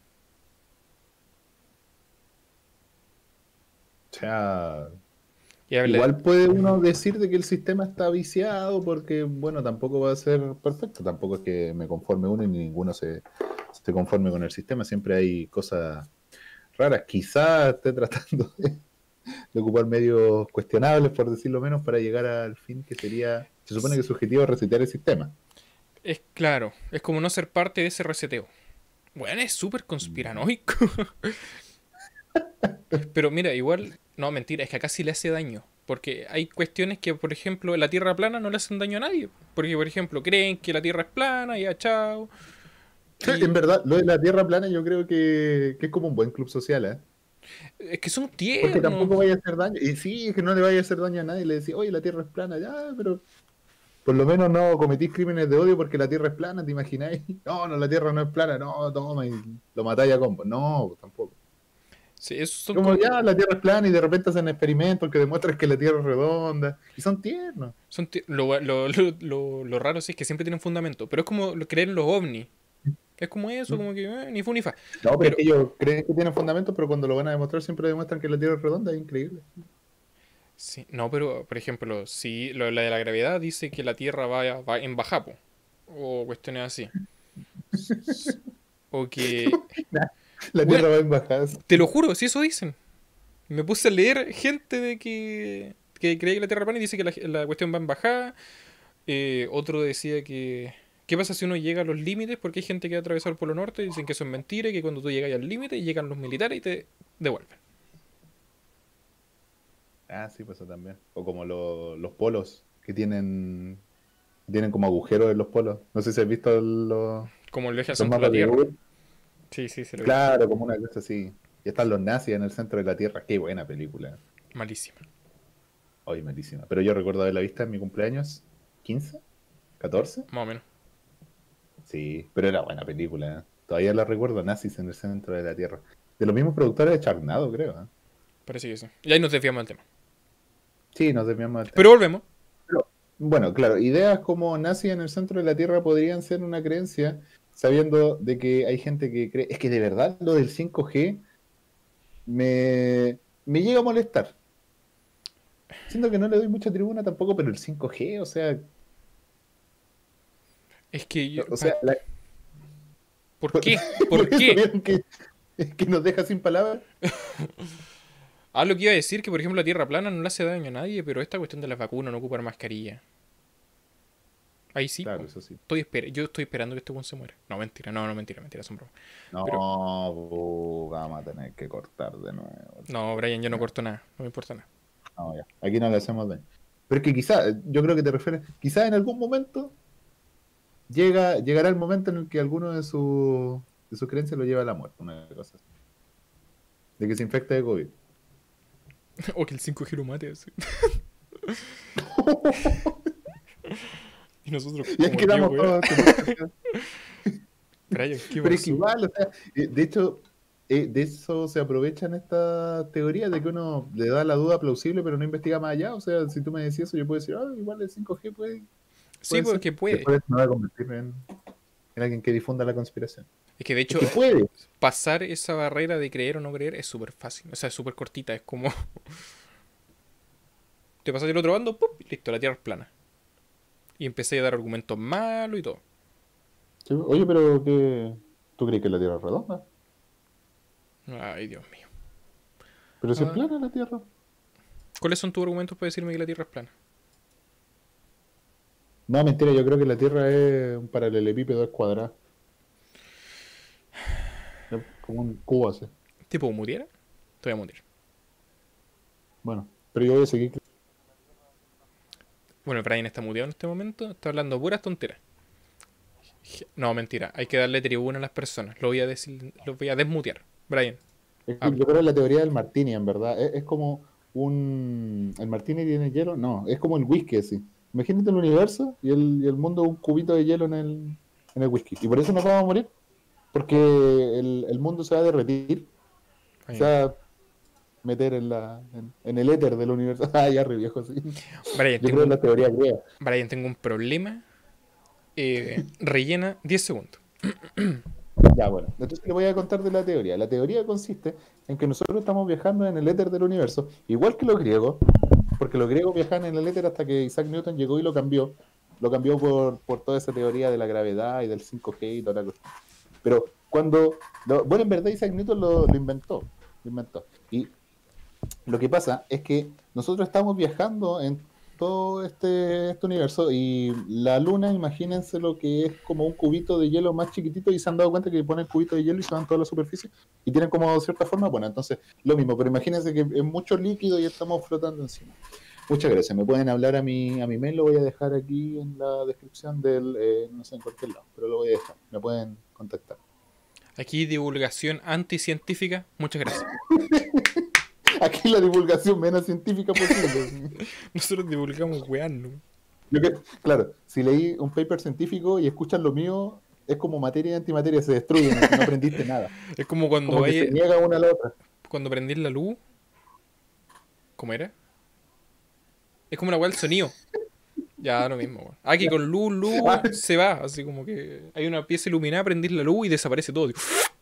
O sea, Y habla, igual puede uno decir de que el sistema está viciado porque, bueno, tampoco va a ser perfecto. Tampoco es que me conforme uno y ninguno se, se conforme con el sistema. Siempre hay cosas raras. Quizás esté tratando de, de ocupar medios cuestionables, por decirlo menos, para llegar al fin que sería, se supone que su objetivo es resetear el sistema. es claro, es como no ser parte de ese reseteo. Bueno, es súper Mm. conspiranoico. Pero mira, igual, no, mentira, es que acá sí le hace daño. Porque hay cuestiones que, por ejemplo, la Tierra plana no le hacen daño a nadie. Porque, por ejemplo, creen que la Tierra es plana y ya, chao. En Y verdad, lo de la Tierra plana yo creo que, que es como un buen club social, ¿eh? es que son Porque tiernos. tampoco vaya a hacer daño. Y sí, es que no le vaya a hacer daño a nadie. Le decís, oye, la Tierra es plana, ya, pero por lo menos no cometís crímenes de odio porque la Tierra es plana, ¿te imagináis? No, no, la Tierra no es plana, no, toma y lo matáis a combo. No, tampoco. Sí, esos son Como como, ya la Tierra es plana y de repente hacen experimentos que demuestran que la Tierra es redonda. Y son tiernos. son ti- lo, lo, lo, lo- lo raro sí es que siempre tienen fundamento. Pero es como lo- creer en los ovnis. Es como eso, ¿Mm? como que eh, ni fu ni fa. No, pero es Pero, que ellos creen que tienen fundamento, pero cuando lo van a demostrar siempre demuestran que la Tierra es redonda, es increíble. sí, no, pero, por ejemplo, si lo, la de la gravedad dice que la Tierra va, va en bajapo. O cuestiones así. S- O que... La Bueno, Tierra va en bajadas. te lo juro, si eso dicen. Me puse a leer gente de que, que cree que la Tierra es plana y dice que la, la cuestión va en bajada. Eh, otro decía que... ¿Qué pasa si uno llega a los límites? Porque hay gente que ha atravesado el Polo Norte y dicen que eso es mentira y que cuando tú llegas al límite llegan los militares y te devuelven. Ah, sí, pues eso también. O como lo- los polos que tienen, tienen como agujeros en los polos. No sé si has visto los, Como el viaje al los centro de la mapas de Tierra. Google. Sí, sí, se lo he visto. Claro, como una cosa así. Y están los nazis en el centro de la Tierra. Qué buena película. Malísima. Hoy malísima. Pero yo recuerdo haberla vista en mi cumpleaños. ¿quince? ¿catorce? Más o menos. Sí, pero era buena película. ¿Eh? Todavía la recuerdo, nazis en el centro de la Tierra. De los mismos productores de Charnado, creo. ¿Eh? Parece que sí. Y ahí nos desviamos del tema. Sí, nos desviamos del Pero tema. volvemos. Pero, bueno, claro, ideas como nazis en el centro de la Tierra podrían ser una creencia, sabiendo de que hay gente que cree. Es que de verdad lo del cinco G me, me llega a molestar. Siento que no le doy mucha tribuna tampoco, pero el cinco G, o sea, Es que... yo- o pa- sea, la- ¿Por por, qué? por ¿Por eso qué? vieron que, que nos deja sin palabras. Ah, lo que iba a decir, que por ejemplo la Tierra plana no le hace daño a nadie, pero esta cuestión de las vacunas, no ocupar mascarilla. Ahí sí, Claro, po. eso sí. Estoy esper Yo estoy esperando que este weón se muera. No, mentira, no, no, mentira, mentira, son bromas. No, Pero, bu, vamos a tener que cortar de nuevo. no, Brian, yo no Ya, corto nada, no me importa nada. no, ya. Aquí no le hacemos daño. Pero es que quizá, yo creo que te refieres, quizá en algún momento llega, llegará el momento en el que alguno de sus de sus creencias lo lleva a la muerte, una cosa así. De que se infecte de COVID. O que el cinco G lo mate, así. Y nosotros Y es como que tío, damos weón. todo. Brian, ¿qué Pero es que pasó? igual, o sea, eh, de hecho, eh, de eso se aprovechan estas teorías de que uno le da la duda plausible, pero no investiga más allá. O sea, si tú me decís eso, yo puedo decir, ah, igual el cinco G puede, Sí, puede ser. porque puede. Después me va a convertir en, en alguien que difunda la conspiración. Es que de Es hecho, que puede. pasar esa barrera de creer o no creer es súper fácil. O sea, es súper cortita. Es como. Te pasas del otro bando, ¡pum! Y listo, la Tierra es plana. Y empecé a dar argumentos malos y todo. Sí, oye, pero ¿qué? ¿Tú crees que la Tierra es redonda? Ay, Dios mío. Pero si es Ah, plana la Tierra. ¿cuáles son tus argumentos para decirme que la Tierra es plana? No, mentira, yo creo que la Tierra es un paralelepípedo, es cuadrada. Es como un cubo así. ¿Te puedo mutear? Te voy a mutear. Bueno, pero yo voy a seguir. Bueno, Brian está muteado en este momento. Está hablando puras tonteras. No, mentira. Hay que darle tribuna a las personas. Lo voy a decir, lo voy a desmutear. Brian, Es que habla. yo creo en la teoría del martini, en verdad. Es, es como un... ¿El martini tiene hielo? No, es como el whisky, así. Imagínate el universo y el, y el mundo un cubito de hielo en el, en el whisky. Y por eso nos vamos a morir. Porque el, el mundo se va a derretir. Se Brian, va a meter en, la, en, en el éter del universo. Ah, ya re viejo, sí. Brian, Yo tengo creo en un, la teoría griega. Brian, tengo un problema. Eh, rellena diez segundos. Ya, bueno. Entonces le voy a contar de la teoría. La teoría consiste en que nosotros estamos viajando en el éter del universo, igual que los griegos, porque los griegos viajaban en el éter hasta que Isaac Newton llegó y lo cambió. Lo cambió por, por toda esa teoría de la gravedad y del cinco G y toda la cosa. Pero cuando... lo- bueno, en verdad Isaac Newton lo, lo inventó. Lo inventó. Y lo que pasa es que nosotros estamos viajando en todo este, este universo y la luna, imagínense lo que es como un cubito de hielo más chiquitito y se han dado cuenta que ponen el cubito de hielo y se van toda la superficie y tienen como cierta forma, bueno, entonces lo mismo, pero imagínense que es mucho líquido y estamos flotando encima. Muchas gracias, me pueden hablar a mi, a mi mail, lo voy a dejar aquí en la descripción del, eh, no sé, en cualquier lado, pero lo voy a dejar, me pueden contactar. Aquí divulgación anticientífica. Muchas gracias. Aquí la divulgación menos científica posible. Nosotros divulgamos weá, ¿no? Yo que, claro, si leí un paper científico y escuchas lo mío, es como materia y antimateria, se destruyen, no aprendiste nada. Es como cuando Como que vaya, se niega una a la otra. cuando prendís la luz. ¿Cómo era? Es como una weá del sonido. Ya, lo mismo, weón. Ah, que con luz, luz se va. Así como que hay una pieza iluminada, prendís la luz y desaparece todo.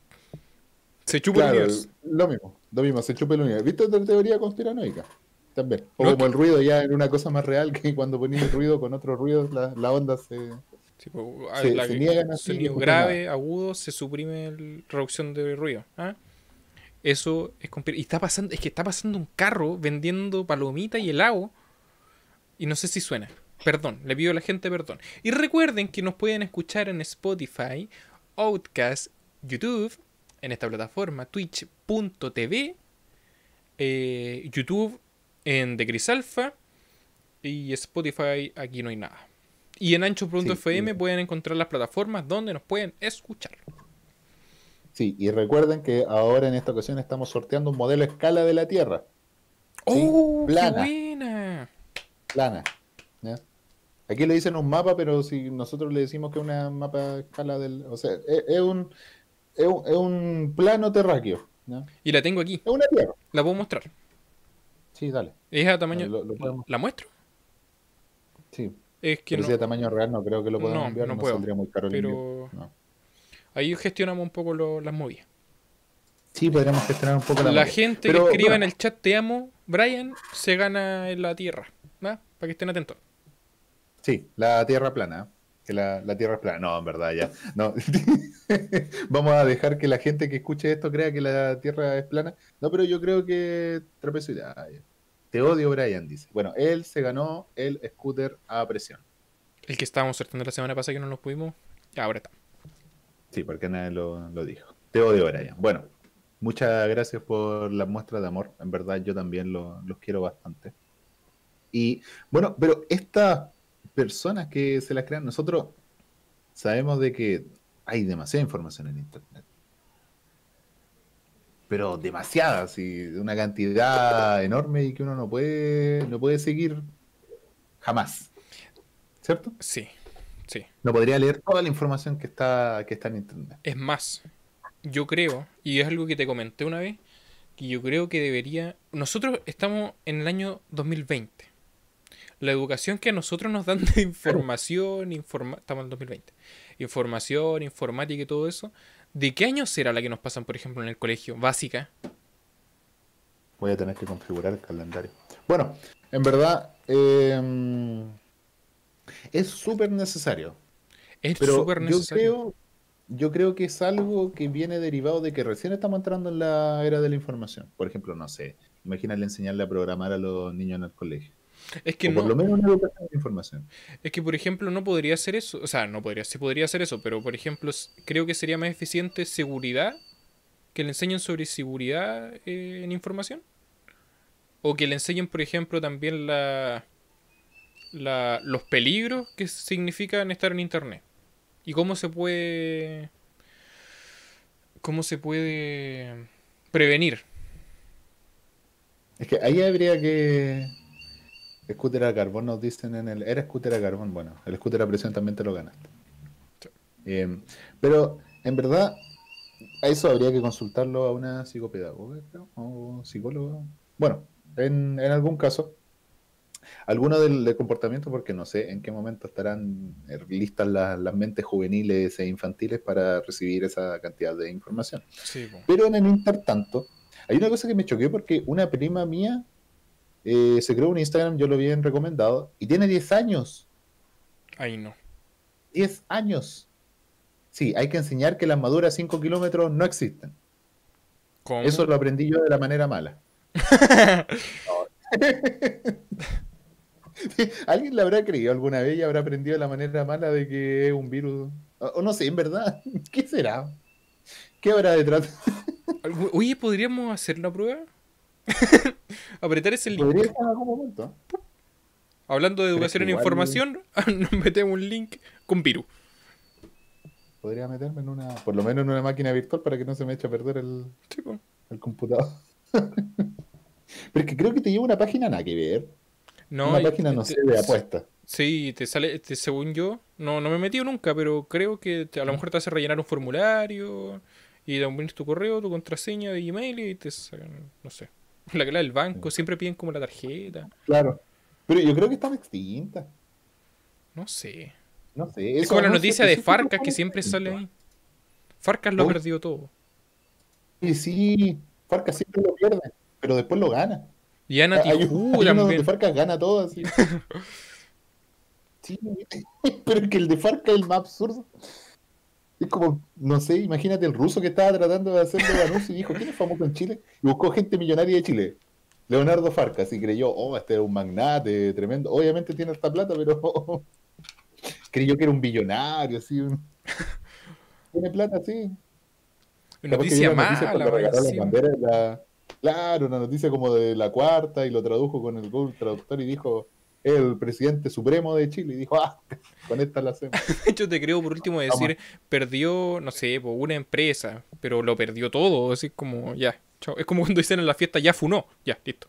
Se chupa el Claro, universo. lo mismo, lo mismo, se chupa el universo. ¿Viste otra teoría conspiranoica? También. O No, como que- el ruido ya era una cosa más real que cuando ponías el ruido con otros ruidos, la, la onda se, tipo, ah, se, la- se niegan así y sonido escuchan nada. grave, agudo, se suprime la reducción de ruido. ¿Ah? Eso es conspira- Y está pasando, es que está pasando un carro vendiendo palomitas y helado. Y no sé si suena. Perdón, le pido a la gente perdón. Y recuerden que nos pueden escuchar en Spotify, Outcast, YouTube, en esta plataforma, twitch punto tv, eh, YouTube, en The Gris Alpha y Spotify, aquí no hay nada. Y en ancho punto f m Sí, pueden encontrar las plataformas donde nos pueden escuchar. sí, y recuerden que ahora en esta ocasión estamos sorteando un modelo a escala de la Tierra. ¿Sí? ¡Oh, qué Plana, buena! plana. ¿Ya? Aquí le dicen un mapa, pero si nosotros le decimos que es una mapa a escala del... O sea, es, es un, es, un, es un plano terráqueo. ¿Ya? Y la tengo aquí, Es una Tierra. la puedo mostrar. Sí, dale. Es a Dale, tamaño... lo, lo podemos... ¿La muestro? Sí, Es que pero si no... de tamaño real no creo que lo podamos No, enviar, no no puedo. saldría muy caro el envío. Pero No. ahí gestionamos un poco lo- las movidas. Sí, podríamos gestionar un poco la La movida. gente que Pero escriba en bueno, el chat te amo, Brian, se gana en la tierra. ¿Va? Para que estén atentos. sí, la Tierra plana. ¿Eh? Que la, la Tierra es plana. No, en verdad, ya. No. Vamos a dejar que la gente que escuche esto crea que la Tierra es plana. No, pero yo creo que trapecio ya, ya. Te odio, Brian, dice. Bueno, él se ganó el scooter a presión. El que estábamos sorteando la semana pasada que no nos pudimos, ahora está. Sí, porque nadie lo, lo dijo. Te odio, Brian. Bueno, muchas gracias por la muestra de amor. En verdad, yo también lo- los quiero bastante. Y bueno, pero estas personas que se las crean, nosotros sabemos de que hay demasiada información en Internet. Pero demasiadas y de una cantidad enorme y que uno no puede, no puede seguir jamás. ¿Cierto? Sí, sí. No podría leer toda la información que está, que está en Internet. Es más, yo creo, y es algo que te comenté una vez, que yo creo que debería... Nosotros estamos en el año dos mil veinte. La educación que a nosotros nos dan de información, informa... estamos en el dos mil veinte. Información, informática y todo eso. ¿De qué año será la que nos pasan, por ejemplo, en el colegio? Básica. Voy a tener que configurar el calendario. Bueno, en verdad eh, es súper necesario. Es Pero súper yo necesario. creo, yo creo que es algo que viene derivado de que recién estamos entrando en la era de la información. Por ejemplo, no sé, imagínate enseñarle a programar a los niños en el colegio. Es que O por no, lo menos una educación de información. es que por ejemplo no podría hacer eso. O sea, no podría, sí podría hacer eso, pero por ejemplo s- creo que sería más eficiente seguridad, que le enseñen sobre seguridad eh, en información. O que le enseñen, por ejemplo, también la, la, los peligros que significan estar en internet. Y cómo se puede. Cómo se puede prevenir. Es que ahí habría que... Scooter a carbón nos dicen en el... Era scooter a carbón, bueno, el scooter a presión también te lo ganaste. Eh, pero en verdad a eso habría que consultarlo a una psicopedagoga, creo, o psicóloga. Bueno, en, en algún caso, alguno del, del comportamiento, porque no sé en qué momento estarán eh, listas las, las mentes juveniles e infantiles para recibir esa cantidad de información. Sí, po. Pero en el intertanto, hay una cosa que me choqueó porque una prima mía eh, se creó un Instagram, yo lo vi en recomendado, y tiene diez años. Ahí no. diez años. Sí, hay que enseñar que las maduras cinco kilómetros no existen. Eso ¿Cómo? lo aprendí yo de la manera mala. ¿Alguien le habrá creído alguna vez y habrá aprendido de la manera mala de que es un virus? O, o no sé, en verdad, ¿qué será? ¿Qué habrá detrás? Algu- Oye, ¿podríamos hacer la prueba? Apretar ese Podría link. estar en algún momento. Hablando de Pero es que educación en igual información, nos metemos un link con virus. podría meterme en una, por lo menos en una máquina virtual para que no se me eche a perder el, Sí, po. el computador. Pero es que creo que te lleva una página nada que ver. No, Una y página, te- no sé, te- de s- apuestas. sí, te sale, te- según yo, no, no me he metido nunca, pero creo que te- a lo ¿Mm? mejor te hace rellenar un formulario y te pones tu correo, tu contraseña de Gmail y te sacan, no sé, la clave del banco, siempre piden como la tarjeta, Claro. Pero yo creo que están extintas. no sé. No sé, Es esos como la anuncios noticia de específicos Farcas que están siempre sale extintos. ahí. Farcas lo ha Uy, perdido todo. sí, Farca siempre lo pierde, pero después lo gana. Y Ana Hay, un- Tijoux hay uno donde también. Farca gana todo así. Sí, pero es que el de Farca es el más absurdo. Es como, no sé, imagínate el ruso que estaba tratando de hacerle el anuncio y dijo, ¿quién es famoso en Chile? Y buscó gente millonaria de Chile. Leonardo Farcas y creyó, oh, este es un magnate tremendo. Obviamente tiene esta plata, pero creyó que era un billonario, así. un- Tiene plata, sí. Capaz que vio Noticia las noticias mala, cuando más regaló las encima. banderas de la, Claro, una noticia como de la cuarta y lo tradujo con el Google Traductor y dijo el presidente supremo de Chile y dijo, ah, con esta la hacemos. De hecho, te creo por último Vamos. decir, perdió, no sé, por una empresa, pero lo perdió todo, así como, ya, chao. Es como cuando dicen en la fiesta, ya funó, ya, listo.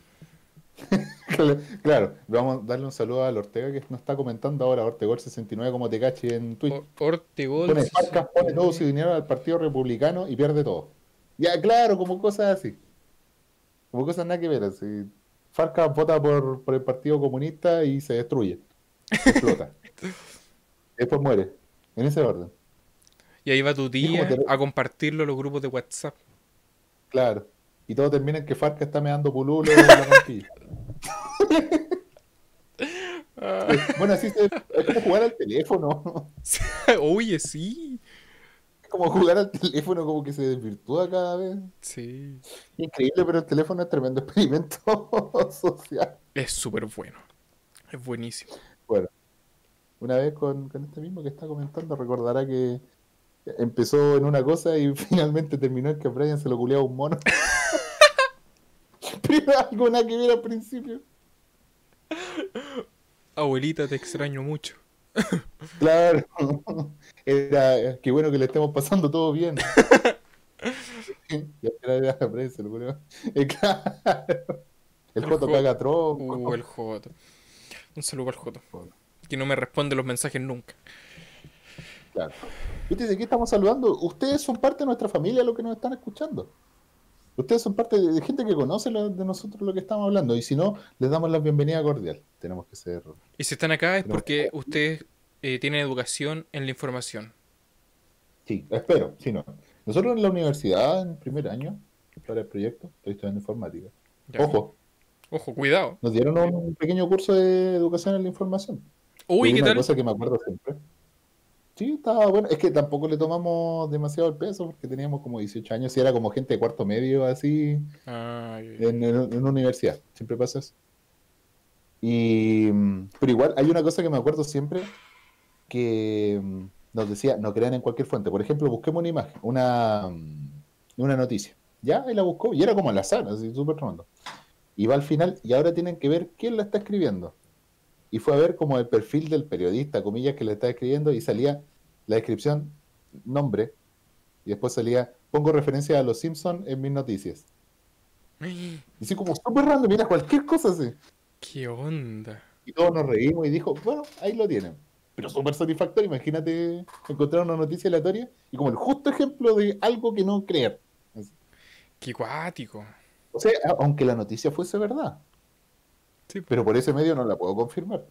Claro, vamos a darle un saludo al Ortega que nos está comentando ahora, Ortegor sesenta y nueve como te cachi en Twitch. O- Ortegol Pone Farcas, pone todo su sesenta y nueve. dinero al Partido Republicano y pierde todo. Ya, claro, como cosas así. Como cosas nada que ver. Así. Farcas vota por, por el Partido Comunista y se destruye. Explota. Después muere. En ese orden. Y ahí va tu Y es como tía te- a compartirlo en los grupos de WhatsApp. claro. Y todo termina en que Farcas está meando pululo en la conquilla. Ah, Bueno, así se, es como jugar al teléfono. oye, sí. Es como jugar al teléfono, como que se desvirtúa cada vez. Sí. Increíble, pero el teléfono es tremendo experimento social. Es súper bueno. Es buenísimo. Bueno, una vez con, con este mismo que está comentando, recordará que empezó en una cosa y finalmente terminó en que a Brian se lo culeaba un mono. Pero algo nada que ver al principio. Abuelita, te extraño mucho. Claro. Era, qué bueno que le estemos pasando todo bien. Y ahora era a Brian se lo culeaba. Eh, claro. El El Joto Joto. caga Uh, el tronco. Joto. Un saludo al Joto. Que no me responde los mensajes nunca. Claro. ¿Viste de qué estamos saludando? Ustedes son parte de nuestra familia, lo que nos están escuchando. Ustedes son parte de, de gente que conoce lo- de nosotros lo que estamos hablando. Y si no, les damos la bienvenida cordial. Tenemos que ser. Y si están acá es Tenemos que porque ser- ustedes eh, tienen educación en la información. sí, espero. Si no. Nosotros en la universidad, en primer año, para el proyecto, estoy estudiando informática. ¿Ya? Ojo, Ojo, cuidado. nos dieron un pequeño curso de educación en la información. Y Uy, hay ¿qué una tal? cosa que me acuerdo siempre. Sí, estaba bueno. Es que tampoco le tomamos demasiado el peso porque teníamos como dieciocho años y era como gente de cuarto medio así Ay, en, en, en una universidad. Siempre pasa eso. Y, mm, pero igual hay una cosa que me acuerdo siempre que mm, nos decía, no crean en cualquier fuente. Por ejemplo, busquemos una imagen, una, mm, una noticia. Ya, ahí la buscó y era como al azar, así súper tremendo. Y va al final y ahora tienen que ver quién la está escribiendo. Y fue a ver como el perfil del periodista, comillas, que la está escribiendo y salía la descripción, nombre, y después salía, pongo referencia a los Simpsons en mis noticias. ay, Y así como súper random, mira, cualquier cosa así. ¿qué onda? Y todos nos reímos y dijo, bueno, ahí lo tienen. Pero súper satisfactorio, imagínate encontrar una noticia aleatoria y como el justo ejemplo de algo que no creer. Así. Qué cuático. O sea, a- aunque la noticia fuese verdad, Sí, po. pero por ese medio no la puedo confirmar.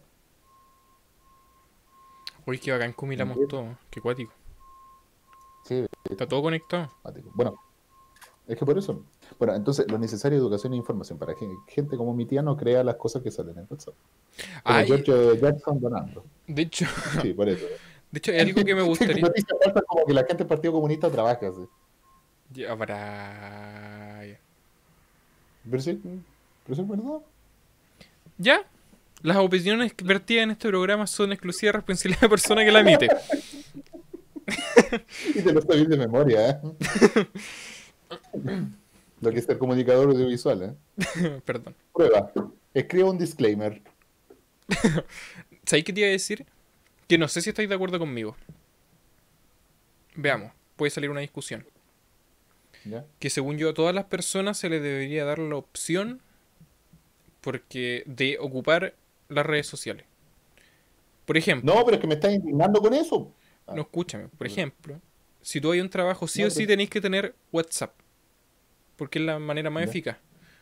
Uy, qué bacán que miramos ¿Entiendes? todo. Qué cuático. Sí, Está todo conectado. matemático. Bueno, es que por eso. Bueno, entonces lo necesario es educación e información para que gente como mi tía no crea las cosas que salen en WhatsApp. Como Ay, George Jackson donando. de hecho, Sí, por eso. de hecho, hay algo que me gustaría. Noticias falsas como que la gente del Partido Comunista trabaja así. Ya, Brian. Pero sí, pero sí es verdad. Ya, las opiniones vertidas en este programa son exclusiva responsabilidad de la persona que la emite. Y te lo sabéis de memoria, ¿eh? Lo que es el comunicador audiovisual, ¿eh? Perdón. Prueba. Escriba un disclaimer. ¿Sabéis qué te iba a decir? Que no sé si estáis de acuerdo conmigo. Veamos, puede salir una discusión. ¿Ya? Que según yo a todas las personas se les debería dar la opción porque de ocupar las redes sociales. Por ejemplo, No, pero es que me estás indignando con eso. Ah, no escúchame, por ejemplo, si tú hay un trabajo, sí no, o sí pero- tenéis que tener WhatsApp, porque es la manera más ya. eficaz.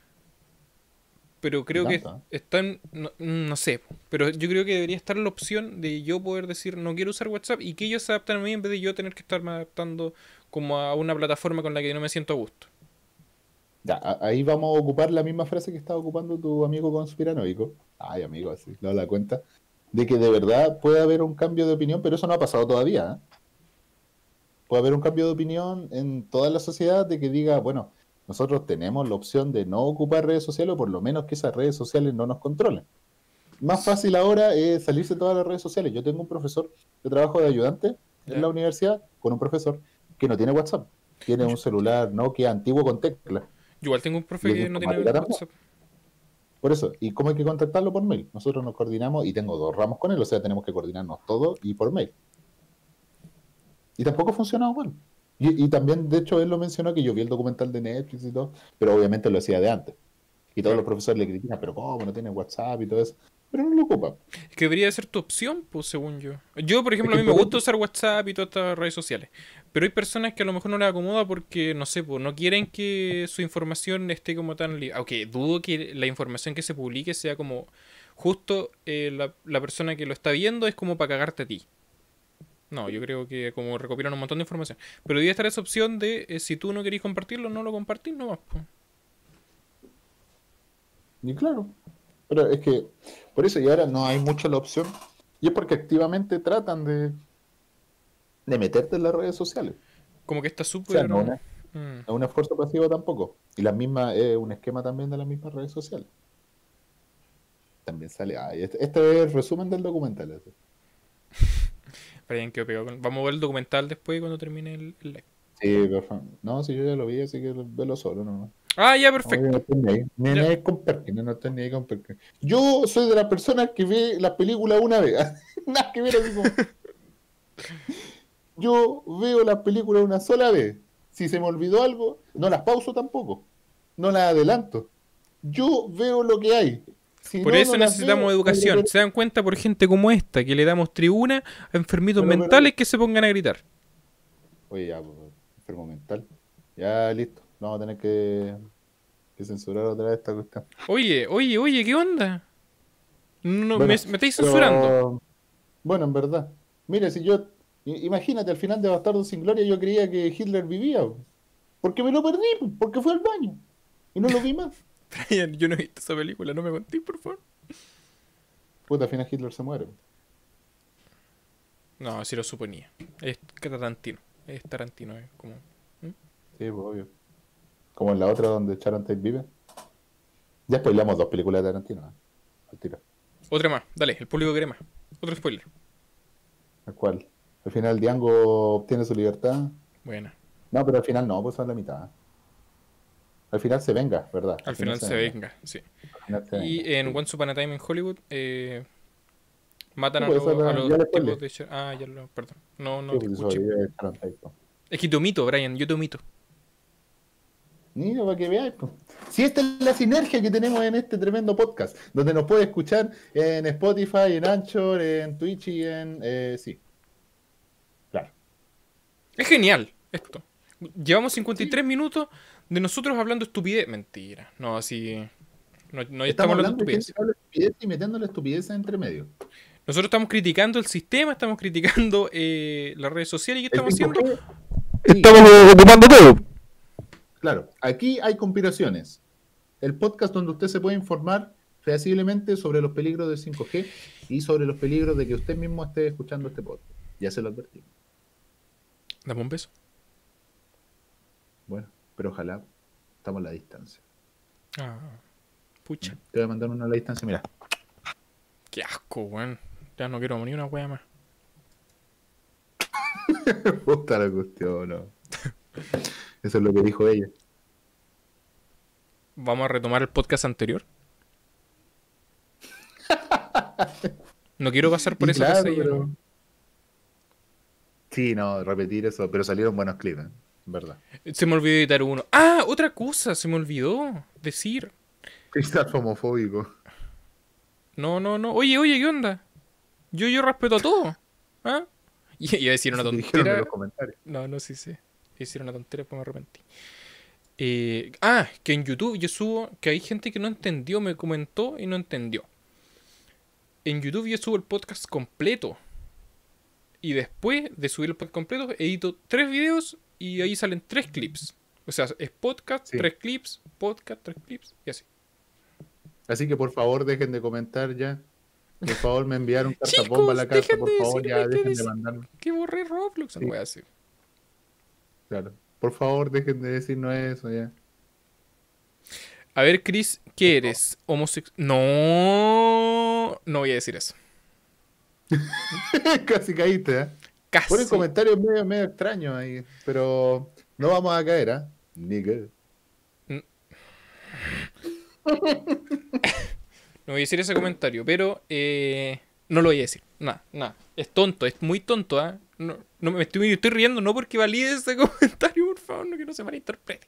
Pero Y creo que tanto, ¿eh? están, no, no sé, pero yo creo que debería estar la opción de yo poder decir no quiero usar WhatsApp y que ellos se adapten a mí en vez de yo tener que estarme adaptando como a una plataforma con la que no me siento a gusto. Ya, a- ahí vamos a ocupar la misma frase que estaba ocupando tu amigo conspiranoico. Ay, amigo, así, no da cuenta. De que de verdad puede haber un cambio de opinión, pero eso no ha pasado todavía, ¿eh? Puede haber un cambio de opinión en toda la sociedad de que diga, bueno, nosotros tenemos la opción de no ocupar redes sociales o por lo menos que esas redes sociales no nos controlen. Más fácil ahora es salirse de todas las redes sociales. Yo tengo un profesor de trabajo de ayudante en ¿Ya? la universidad con un profesor que no tiene WhatsApp. Tiene un Yo, celular Nokia antiguo con tecla. Yo igual tengo un profe Y es que no tiene informática también. WhatsApp. Por eso, ¿y cómo hay que contactarlo? Por mail. Nosotros nos coordinamos y tengo dos ramos con él, o sea, tenemos que coordinarnos todos y por mail. Y tampoco ha funcionado igual. Y, y también, de hecho, él lo mencionó que yo vi el documental de Netflix y todo, pero obviamente lo hacía de antes. Y todos los Claro. profesores le critican, pero ¿cómo no tiene WhatsApp y todo eso? Pero no lo ocupa. Es que debería ser tu opción, pues, según yo. Yo, por Es ejemplo, a que mí me por gusta eso, usar WhatsApp y todas estas redes sociales. Pero hay personas que a lo mejor no les acomoda porque, no sé, pues, no quieren que su información esté como tan libre. Aunque dudo que la información que se publique sea como justo eh, la, la persona que lo está viendo es como para cagarte a ti. No, yo creo que como recopilan un montón de información. Pero debería estar esa opción de eh, si tú no querés compartirlo, no lo compartís nomás, pues. y claro, pero es que por eso y ahora no hay mucho la opción. Y es porque activamente tratan de, de meterte en las redes sociales. Como que está O sea, súper... no, una- mm. no un esfuerzo pasivo tampoco. Y la misma es un esquema también de las mismas redes sociales. También sale. Ah, este, este es el resumen del documental. Ese. Brian quedó pegado con- Vamos a ver el documental después cuando termine el, el live. Sí, perfecto. No, si yo ya lo vi, así que velo solo, no. Ah, ya, No, yo no perfecto. estoy ni ahí. Ni, ni Ya. ahí con Perkin, no, no estoy ni ahí con Perkin. Yo soy de las personas que ve las películas una vez. Nada que ver así como. Yo veo las películas una sola vez. Si se me olvidó algo, no las pauso tampoco. No las adelanto. Yo veo lo que hay. Si Por no, eso no las necesitamos veo. educación. ¿Se dan cuenta por gente como esta que le damos tribuna a enfermitos Me lo perdí. mentales que se pongan a gritar? Oye, ya, pues, enfermo mental. Ya, listo. Vamos a tener que, que censurar otra vez esta cuestión. Oye, oye, oye, ¿qué onda? No, me, Bueno, me estáis censurando. pero. Bueno, en verdad. Mira, si yo. i- Imagínate, al final de Bastardo sin Gloria yo creía que Hitler vivía. Porque me lo perdí, porque fue al baño. Y no lo vi más. Brian, yo no he visto esa película, no me contéis, por favor. Puta, al final Hitler se muere. No, así lo suponía. Es Tarantino. Es Tarantino, es como. ¿Mm? Sí, pues obvio. Como en la otra donde Sharon Tate vive. Ya spoilamos dos películas de Tarantino. ¿eh? Al tiro. Otra más, dale, el público quiere más. Otro spoiler. ¿Al cual? Al final Django obtiene su libertad. Buena. No, pero al final no, pues son la mitad. Al final se venga, ¿verdad? Al final se venga, sí. Al final se venga. Y en Once Upon a Time en Hollywood, eh, matan Sí, a, pues esa los- a la- los ya le tipos spoilé. de... Sher- Ah, ya lo... Perdón. No, Sí, no te pues eso escuché. vive Sharon Tate. Pues. Es que te omito, Brian, yo te omito. Mira, para que veáis. Pues. Si esta es la sinergia que tenemos en este tremendo podcast, donde nos puede escuchar en Spotify, en Anchor, en Twitch y en... Eh, sí, claro. Es genial esto. Llevamos cincuenta y Sí. tres minutos de nosotros hablando estupidez. Mentira. No, así... No, no estamos, Estamos hablando hablando de estupidez. gente que habla estupidez y metiendo la estupidez entre medio. Nosotros estamos criticando el sistema, estamos criticando eh, las redes sociales. ¿Y qué El estamos haciendo? cinco G, sí, Estamos ocupando todo. claro. Aquí hay conspiraciones. El podcast donde usted se puede informar fehacientemente sobre los peligros del cinco G y sobre los peligros de que usted mismo esté escuchando este podcast. Ya se lo advertimos. Dame un beso. Bueno, pero ojalá estamos a la distancia. Ah, pucha. Te voy a mandar uno a la distancia, mira. Qué asco, weón. Ya no quiero ni una wea más. Puta la cuestión, no. Eso es lo que dijo ella. Vamos a retomar el podcast anterior. No quiero pasar por Y esa claro, pesadilla, pero... ¿no? Sí, no, repetir eso, pero salieron buenos clips, ¿eh? ¿Verdad? Se me olvidó editar uno. Ah, otra cosa, se me olvidó decir. Cristal homofóbico. No, no, no. Oye, oye, ¿qué onda? Yo, yo respeto a todo. ¿Ah? Y iba a decir una Se dijeron en tontera. los comentarios. No, no, sí, sí. Iba a decir una tontera, después me arrepentí. Eh, ah, que en YouTube yo subo, que hay gente que no entendió, me comentó y no entendió. En YouTube yo subo el podcast completo. Y después de subir el podcast completo, edito tres videos y ahí salen tres clips. O sea, es podcast, Sí. tres clips, podcast, tres clips y así. Así que por favor dejen de comentar ya. Por favor me enviaron cartas Chicos, bomba a la casa, dejen por de favor decirme ya que dejen de des- mandarme. Que borré Roblox, Sí. no voy a decir. Claro. Por favor dejen de decirnos eso ya. A ver, Chris, ¿qué eres? ¿Homosexual? No, no voy a decir eso. Casi caíste, ¿eh? Casi. Ponen comentarios medio, medio extraños ahí, pero no vamos a caer, ¿ah? ¿eh? Nigga. No voy a decir ese comentario, pero eh, no lo voy a decir. Nada, nada. Es tonto, es muy tonto, ¿ah? No, no me estoy, estoy riendo, no porque valide ese comentario, por favor, no que no se malinterprete.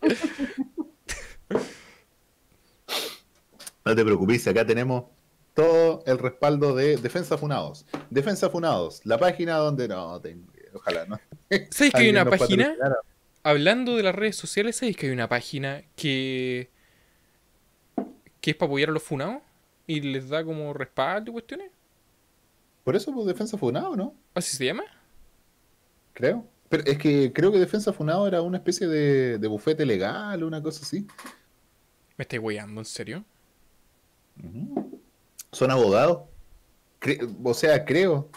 No te preocupes, acá tenemos todo el respaldo de Defensa Funados. Defensa Funados, la página donde no, te, ojalá, ¿no? ¿Sabéis que hay Alguien una nos página? patrocinara. Hablando de las redes sociales, ¿sabéis que hay una página que, que es para apoyar a los funados? Y les da como respaldo y cuestiones. Por eso, pues, Defensa Funado, ¿no? ¿Así se llama? Creo. Pero es que creo que Defensa Funado era una especie de, de bufete legal o una cosa así. ¿Me estáis weyando, en serio? Ujú. Son abogados. Cre- o sea, creo.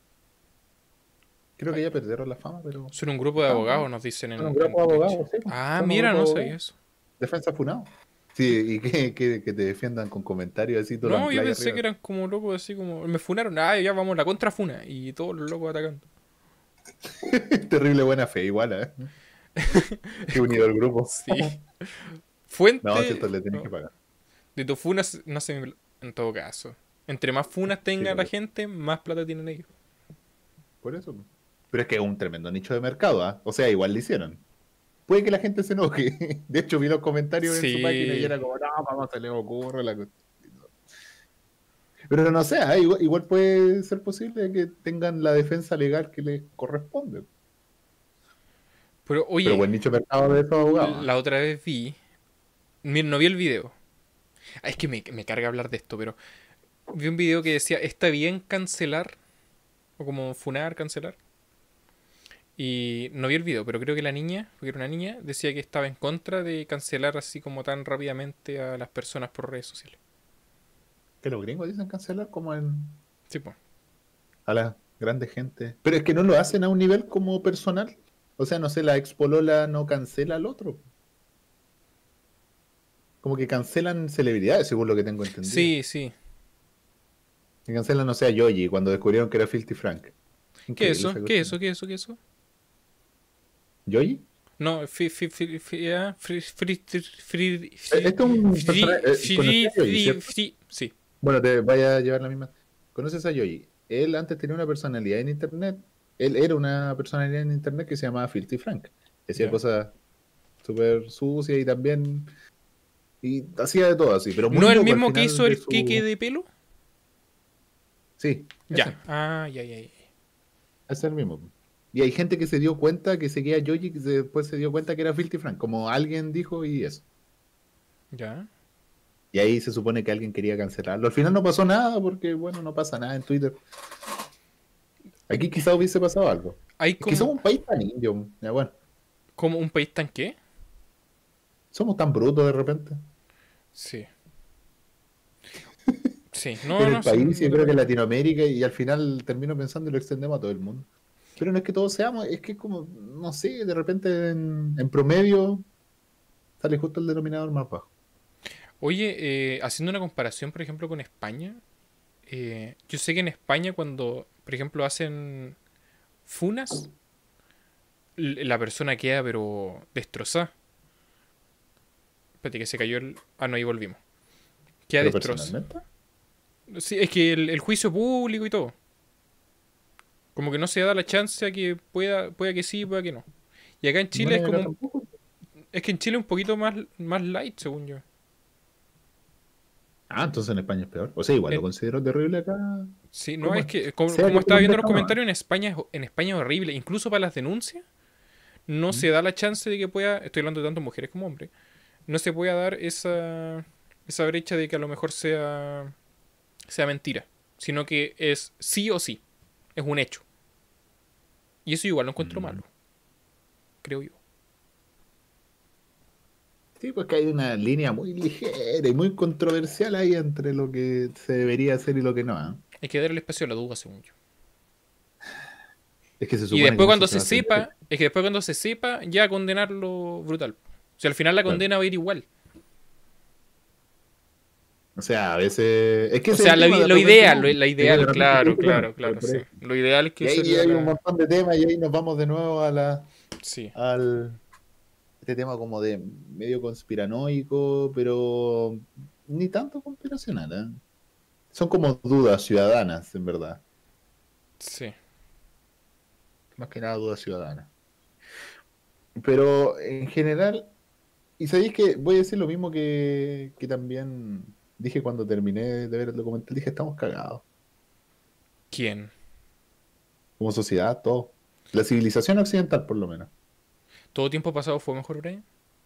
Creo que ya perdieron la fama, pero. Son un grupo de Ah, abogados, nos dicen son un en, grupo en de Twitch. abogados, sí, pues. Ah, Son un mira, grupo no de sabía abogados. eso. Defensa Funado. Sí, y que, que, que te defiendan con comentarios así, tú lo No, yo anclas ahí pensé arriba. que eran como locos así como... Me funaron, ah, ya vamos, la contrafuna. Y todos los locos atacando. Terrible buena fe, igual, ¿eh? Qué unido el grupo. Sí. No, Fuente... cierto, le tenés no, que pagar. de tu funas, no sé, en todo caso. Entre más funas Sí, tenga la por, gente, más plata tienen ellos. por eso. Pero es que es un tremendo nicho de mercado, ¿ah? O sea, igual lo hicieron. Puede que la gente se enoje. De hecho, vi los comentarios en su página y Sí. era como, no, vamos, se le ocurre la cuestión. Pero no sé, ¿ah? igual, igual puede ser posible que tengan la defensa legal que les corresponde. Pero Pero oye, buen nicho de mercado de esos abogados, ¿ah? la otra vez vi... Miren, no vi el video. Ah, es que me, me carga hablar de esto, pero... Vi un video que decía, ¿está bien cancelar? O como funar, cancelar. Y no vi el video, pero creo que la niña, porque era una niña, decía que estaba en contra de cancelar así como tan rápidamente a las personas por redes sociales. Que los gringos dicen cancelar como en, Sí, pues. a la grande gente. Pero es que no lo hacen a un nivel como personal. O sea, no sé, la ex polola no cancela al otro. Como que cancelan celebridades, según lo que tengo entendido. Sí, sí. Que cancelan, no sé, a Yoyi cuando descubrieron que era Filthy Frank. ¿Qué es Increíble eso? esa ¿Qué es cuestión. eso? ¿Qué es eso? ¿Qué es eso? ¿Yoyi? No, fi, fi, fi, fi, ah, free, free, free, free, Eh, Esto es un free, personaje. Eh, ¿conoces free, a Yoyi, free, cierto? free- sí, Bueno, te vaya a llevar la misma. ¿Conoces a Yoyi? Él antes tenía una personalidad en internet. Él era una personalidad en internet que se llamaba Filthy Frank. Hacía ya. cosas súper sucias y también. Y hacía de todo así, pero muy ¿No el loco al mismo que final hizo de el queque su. de pelo? Sí, ese. Ya. Ah, ya, ya, ya. Es el mismo. Y hay gente que se dio cuenta que seguía a Yoyi que se- después se dio cuenta que era Filthy Frank, como alguien dijo y eso. Ya. Y ahí se supone que alguien quería cancelarlo. Al final no pasó nada porque, bueno, no pasa nada en Twitter. Aquí quizá hubiese pasado algo. Hay Es que somos como, un país tan indio. Ya, bueno, como un país tan qué. somos tan brutos de repente. Sí. Sí, no, En no, el sí, país, no yo te creo que en preocupes. Latinoamérica, y al final termino pensando y lo extendemos a todo el mundo. Pero no es que todos seamos, es que como, no sé, de repente en, en promedio sale justo el denominador más bajo. Oye, eh, haciendo una comparación, por ejemplo, con España, eh, yo sé que en España cuando, por ejemplo, hacen funas, l- la persona queda pero destrozada. Espérate que se cayó el... Ah, no, ahí volvimos. Queda Pero destrozada. personalmente, Sí, es que el, el juicio público y todo. Como que no se da la chance a que pueda, pueda que sí, pueda que no. Y acá en Chile bueno, es y como... acá un- tampoco. Es que en Chile es un poquito más, más light, según yo. Ah, entonces en España es peor. O sea, igual lo En- considero terrible acá. sí, no, Como es que como, sea como que estaba viendo los condeno, no, ¿eh? comentarios en España, es- en España es horrible. Incluso para las denuncias, no ¿Mm? se da la chance de que pueda, estoy hablando de tanto mujeres como hombres, no se pueda dar esa, esa brecha de que a lo mejor sea, sea mentira. Sino que es sí o sí. Es un hecho. Y eso igual lo encuentro Mm. malo, creo yo. Sí, pues que hay una línea muy ligera y muy controversial ahí entre lo que se debería hacer y lo que no, ¿ah? Hay que dar el espacio a la duda, según yo. Es que se Y supone que después en eso cuando se se basa el derecho. sepa, es que después cuando se sepa, ya condenarlo brutal. O sea, al final la Claro. condena va a ir igual. O sea, a veces. Es que O ese es sea, el la tema, vi- de lo repente ideal, no. lo- la De ideal, repente claro, sí, bueno, claro, por- claro, por sí. eso. Lo ideal es Y que ahí sería hay un la... montón de temas y ahí nos vamos de nuevo a la, Sí. al este tema como de medio conspiranoico, pero ni tanto conspiracional, ¿eh? Son como dudas ciudadanas, en verdad. Sí. Más que nada dudas ciudadanas. Pero en general, y sabéis que voy a decir lo mismo que, que también dije cuando terminé de ver el documental, dije, estamos cagados. ¿Quién? Como sociedad, todo. La civilización occidental, por lo menos. ¿Todo tiempo pasado fue mejor, Brian?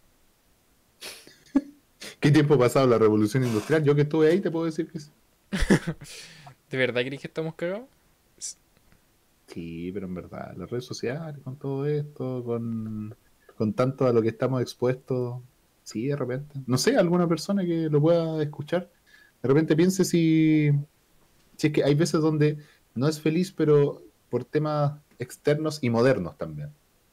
¿Qué tiempo ha pasado la revolución industrial? Yo que estuve ahí te puedo decir que sí. ¿De verdad crees que estamos cagados? Sí, pero en verdad, las redes sociales, con todo esto, con, con tanto a lo que estamos expuestos, sí, de repente. No sé, alguna persona que lo pueda escuchar, de repente piense si, si es que hay veces donde no es feliz, pero por temas externos y modernos también.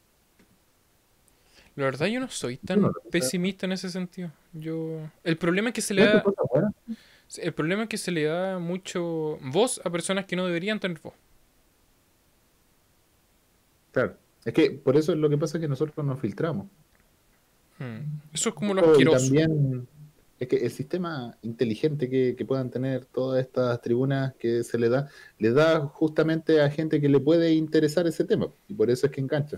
La verdad yo no soy Yo no tan lo sé. pesimista en ese sentido. Yo... El problema es que se le ¿No es tu da... cosa buena? El problema es que se le da mucho voz a personas que no deberían tener voz. Claro. Es que por eso es lo que pasa que nosotros nos filtramos. Hmm. Eso es como lo Oh, y asqueroso. también es que el sistema inteligente que, que puedan tener todas estas tribunas que se le da, le da justamente a gente que le puede interesar ese tema, y por eso es que engancha.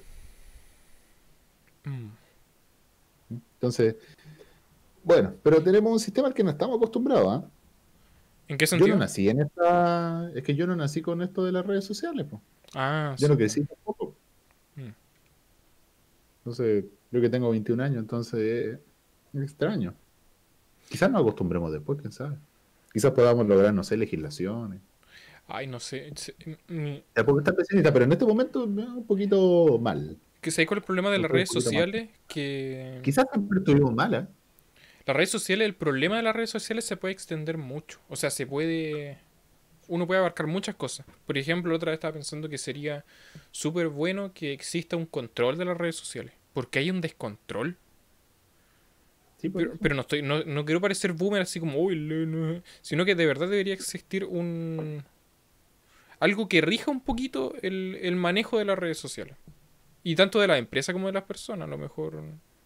Mm. Entonces, bueno, pero tenemos un sistema al que no estamos acostumbrados, ¿ah? ¿En qué Yo no sentido? nací en esta, es que yo no nací con esto de las redes sociales, po. Ah, Yo sí, no pues. crecí tampoco. Mm. Entonces, yo que tengo veintiún años, entonces es extraño. Quizás nos acostumbremos después, quién sabe. Quizás podamos lograr, no sé, legislaciones. Ay, no sé. se- mi- Tampoco está pesimista, pero en este momento me va un poquito mal. ¿Qué sabes cuál es el problema de No las estoy un redes poquito mal. sociales? Que Quizás siempre estuvimos mal, ¿eh? las redes sociales, el problema de las redes sociales se puede extender mucho. O sea, se puede... Uno puede abarcar muchas cosas. Por ejemplo, la otra vez estaba pensando que sería súper bueno que exista un control de las redes sociales. Porque hay un descontrol. Sí, por Pero, eso. pero no estoy, no, no quiero parecer boomer así como, uy, le- no", sino que de verdad debería existir un algo que rija un poquito el, el manejo de las redes sociales. Y tanto de las empresas como de las personas, a lo mejor.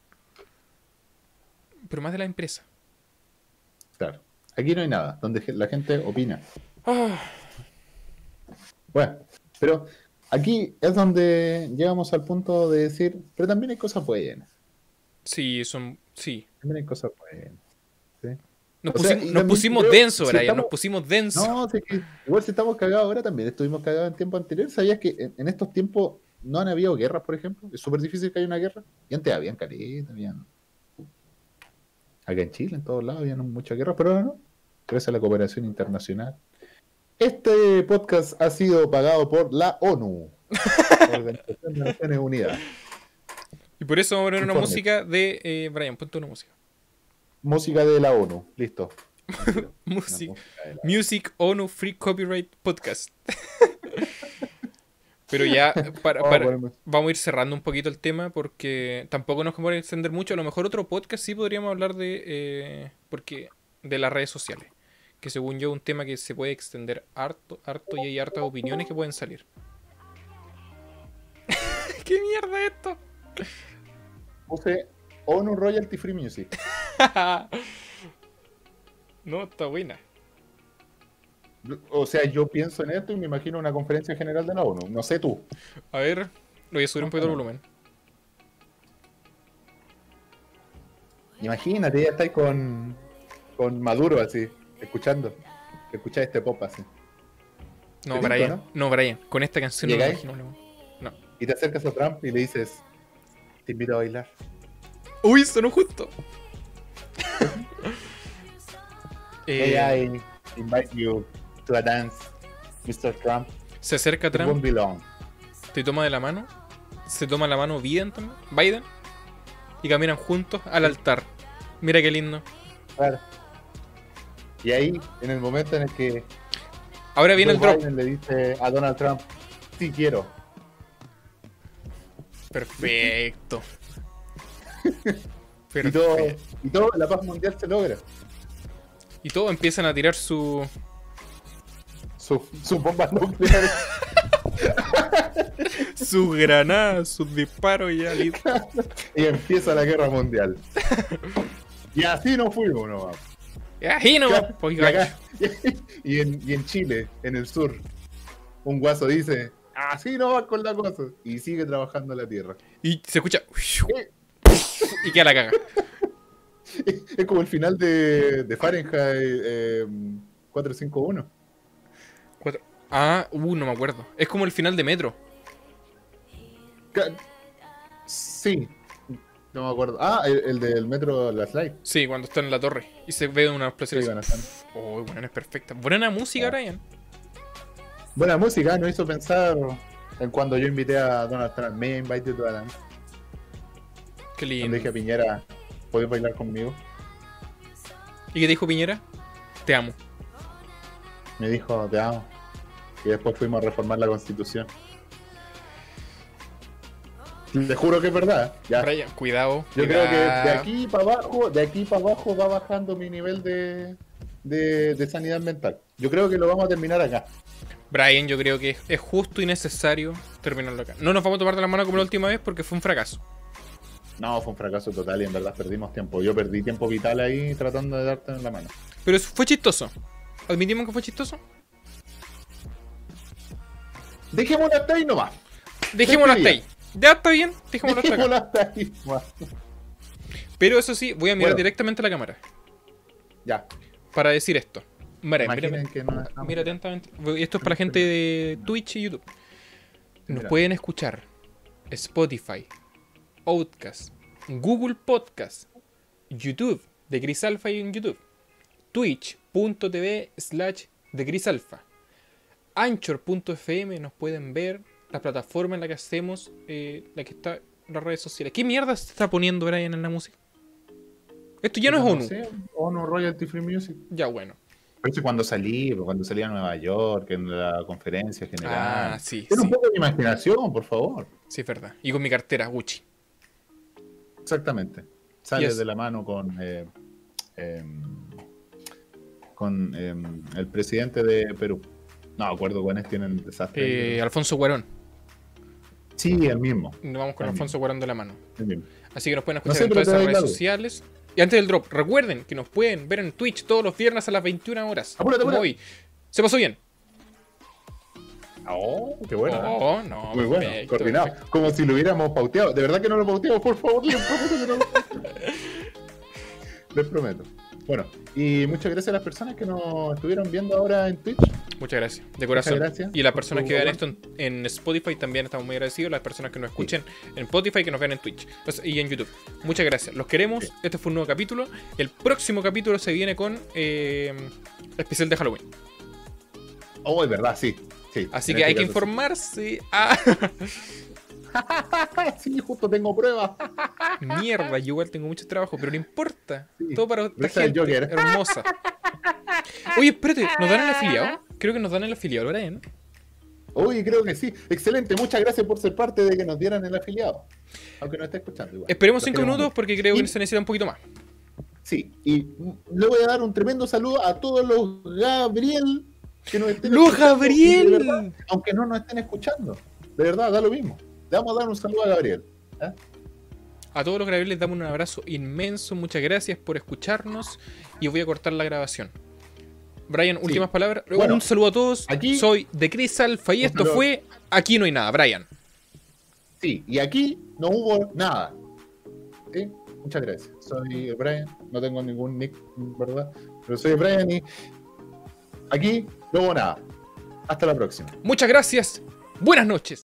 Pero más de la empresa. Claro. Aquí no hay nada, donde ge- la gente opina. Ah, Bueno, pero aquí es donde llegamos al punto de decir, pero también hay cosas buenas. sí, son. Sí. También hay cosas buenas. ¿Sí? Nos O sea, pusimos, y nos también pusimos creo, denso, si Brian, nos estamos, pusimos denso. no, sé que igual si estamos cagados ahora, también estuvimos cagados en tiempos anteriores. ¿Sabías que en, en estos tiempos no han habido guerras, por ejemplo? Es súper difícil que haya una guerra. Y antes habían caleta, habían... Acá en Chile, en todos lados, habían muchas guerras, pero ahora no. Gracias a la cooperación internacional. Este podcast ha sido pagado por la ONU, Organización de Naciones Unidas. Y por eso vamos a poner una Informe. música de eh, Brian, ponte una música. Música de la ONU, listo. Mentira, una Music, música de la- Music ONU Free Copyright Podcast. Pero ya, para, Vamos a para- ponerme- vamos a ir cerrando un poquito el tema porque tampoco nos vamos a extender mucho. A lo mejor otro podcast sí podríamos hablar de, eh, porque, de las redes sociales. Que según yo es un tema que se puede extender harto, harto y hay hartas opiniones que pueden salir. ¿Qué mierda es esto? Puse ONU Royalty Free Music. No, está buena. O sea, yo pienso en esto y me imagino una conferencia general de la ONU. No sé tú. A ver, lo voy a subir un poquito el volumen. Imagínate, ya estáis con, con Maduro así, escuchando. Escucháis este pop así. No, Te tinca, Brian. ¿no? No, Brian. Con esta canción no me ¿Llegáis? imagino. No. Y te acercas a Trump y le dices, te invito a bailar. Uy, sonó justo. Hey, Eh, I invite you to a dance, mister Trump. se acerca It won't Trump, be long. te toma de la mano. Se toma la mano Biden también. Biden. Y caminan juntos al altar. Mira qué lindo. Claro. Y ahí, en el momento en el que Ahora viene el Joe drop. Biden le dice a Donald Trump, sí quiero. Perfecto. Y todo, Perfecto. y todo, la paz mundial se logra. Y todos empiezan a tirar su. Sus su bombas nucleares. sus granadas, sus disparos y ya listo. Y empieza la guerra mundial. Y así nos fuimos nomás. Ahí no, Claro, pues, y, acá- y en, y en Chile, en el sur, un guaso dice, así no va con la cosa. Y sigue trabajando la tierra. Y se escucha. Eh, Y queda la caga. Es como el final de, de Fahrenheit eh, cuatrocientos cincuenta y uno. Cuatro. Ah, uh, no me acuerdo. Es como el final de Metro. Ca- Sí, no me acuerdo. Ah, el, el del metro Las Light. Sí, cuando está en la torre y se ve una Sí, explosión. bueno, están- Oh, bueno, es perfecta. Buena música, Ah. Brian. Buena música, nos hizo pensar en cuando yo invité a Donald Trump. Me invité a Donald. Qué Cuando lindo. dije a Piñera, ¿podés bailar conmigo? ¿Y qué te dijo Piñera? Te amo. Me dijo, te amo. Y después fuimos a reformar la constitución. Te juro que es verdad. Ya. Brian, cuidado. Yo creo que de cuidado. aquí para abajo, de aquí para abajo va bajando mi nivel de, de, de sanidad mental. Yo creo que lo vamos a terminar acá. Brian, yo creo que es, es justo y necesario terminarlo acá. No nos vamos a tomar de la mano como la última vez porque fue un fracaso. No, fue un fracaso total y en verdad perdimos tiempo. Yo perdí tiempo vital ahí tratando de darte en la mano. Pero eso fue chistoso. ¿Admitimos que fue chistoso? Dejémoslo hasta ahí nomás. Dejémoslo hasta ahí. Despedida. Ya está bien, dejémoslo hasta Dejémoslo acá. hasta ahí nomás. Pero eso sí, voy a mirar Bueno. directamente a la cámara Ya. para decir esto. Mira, Imaginen mira, que no estamos- mira atentamente. Esto es para la gente de Twitch y YouTube. Nos Mira. pueden escuchar Spotify, Outcast, Google Podcast, YouTube, de Gris Alpha y en YouTube, twitch.tv slash de Gris Alpha, Anchor.fm nos pueden ver, la plataforma en la que hacemos, eh, la que está en las redes sociales. ¿Qué mierda se está poniendo Brian en la música? Esto ya no es ONU. sé, ONU Royalty Free Music. Ya bueno. Pero eso cuando salí, pues, cuando salí a Nueva York, en la conferencia general. Ah, sí, Ten un sí, poco de imaginación, por favor. sí es verdad. Y con mi cartera Gucci. Exactamente. Sales Yes. de la mano con eh, em, con em, el presidente de Perú. No me acuerdo cuáles tienen desastre. Eh, Alfonso Guarón. Sí, el mismo. Nos vamos con También. Alfonso Guarón de la mano. El mismo. Así que nos pueden No escuchar sé, en pero todas te esas doy redes algo. sociales. Y antes del drop, recuerden que nos pueden ver en Twitch todos los viernes a las veintiuna horas. Apúrate, Como apúrate. hoy. ¿Se pasó bien? Oh, qué bueno. ¿no? Oh, no. Muy bueno, perfecto, coordinado. perfecto. Como si lo hubiéramos pauteado. De verdad que no lo pauteamos, por favor, les prometo que no lo pauteamos. Les prometo. Bueno, y muchas gracias a las personas que nos estuvieron viendo ahora en Twitch. Muchas gracias, de corazón. gracias Y las por personas tu que vean aguante. esto en, en Spotify también estamos muy agradecidos. Las personas que nos escuchen en Spotify, que nos vean en Twitch y en YouTube. Muchas gracias. Los queremos. Sí. Este fue un nuevo capítulo. El próximo capítulo se viene con eh, especial de Halloween. Oh, es verdad, sí. sí. Así En que este hay que caso, sí. informarse. Ah, Sí, justo tengo pruebas. mierda, yo igual tengo mucho trabajo, pero no importa. Sí. Todo para esta Reza el gente Joker. hermosa. Oye, espérate, ¿nos dan el afiliado? Creo que nos dan el afiliado, Brian. Uy, creo que sí. Excelente, muchas gracias por ser parte de que nos dieran el afiliado. Aunque no esté escuchando igual. Esperemos Los cinco queremos minutos mucho. porque creo Y- que se necesita un poquito más. Sí, y mm, le voy a dar un tremendo saludo a todos los Gabriel que nos estén ¡Los escuchando, y de Gabriel! verdad, aunque no nos estén escuchando. De verdad, da lo mismo. Le vamos a dar un saludo a Gabriel. ¿eh? A todos los Gabriel les damos un abrazo inmenso. Muchas gracias por escucharnos. Y voy a cortar la grabación. Brian, últimas palabras. Bueno, un saludo a todos. aquí- Soy de Chris Alpha y Un esto saludo. fue Aquí no hay nada, Brian. Sí, y aquí no hubo nada. ¿Sí? Muchas gracias. Soy Brian, no tengo ningún nick, ¿verdad? Pero soy Brian y aquí no hubo nada. Hasta la próxima. Muchas gracias. Buenas noches.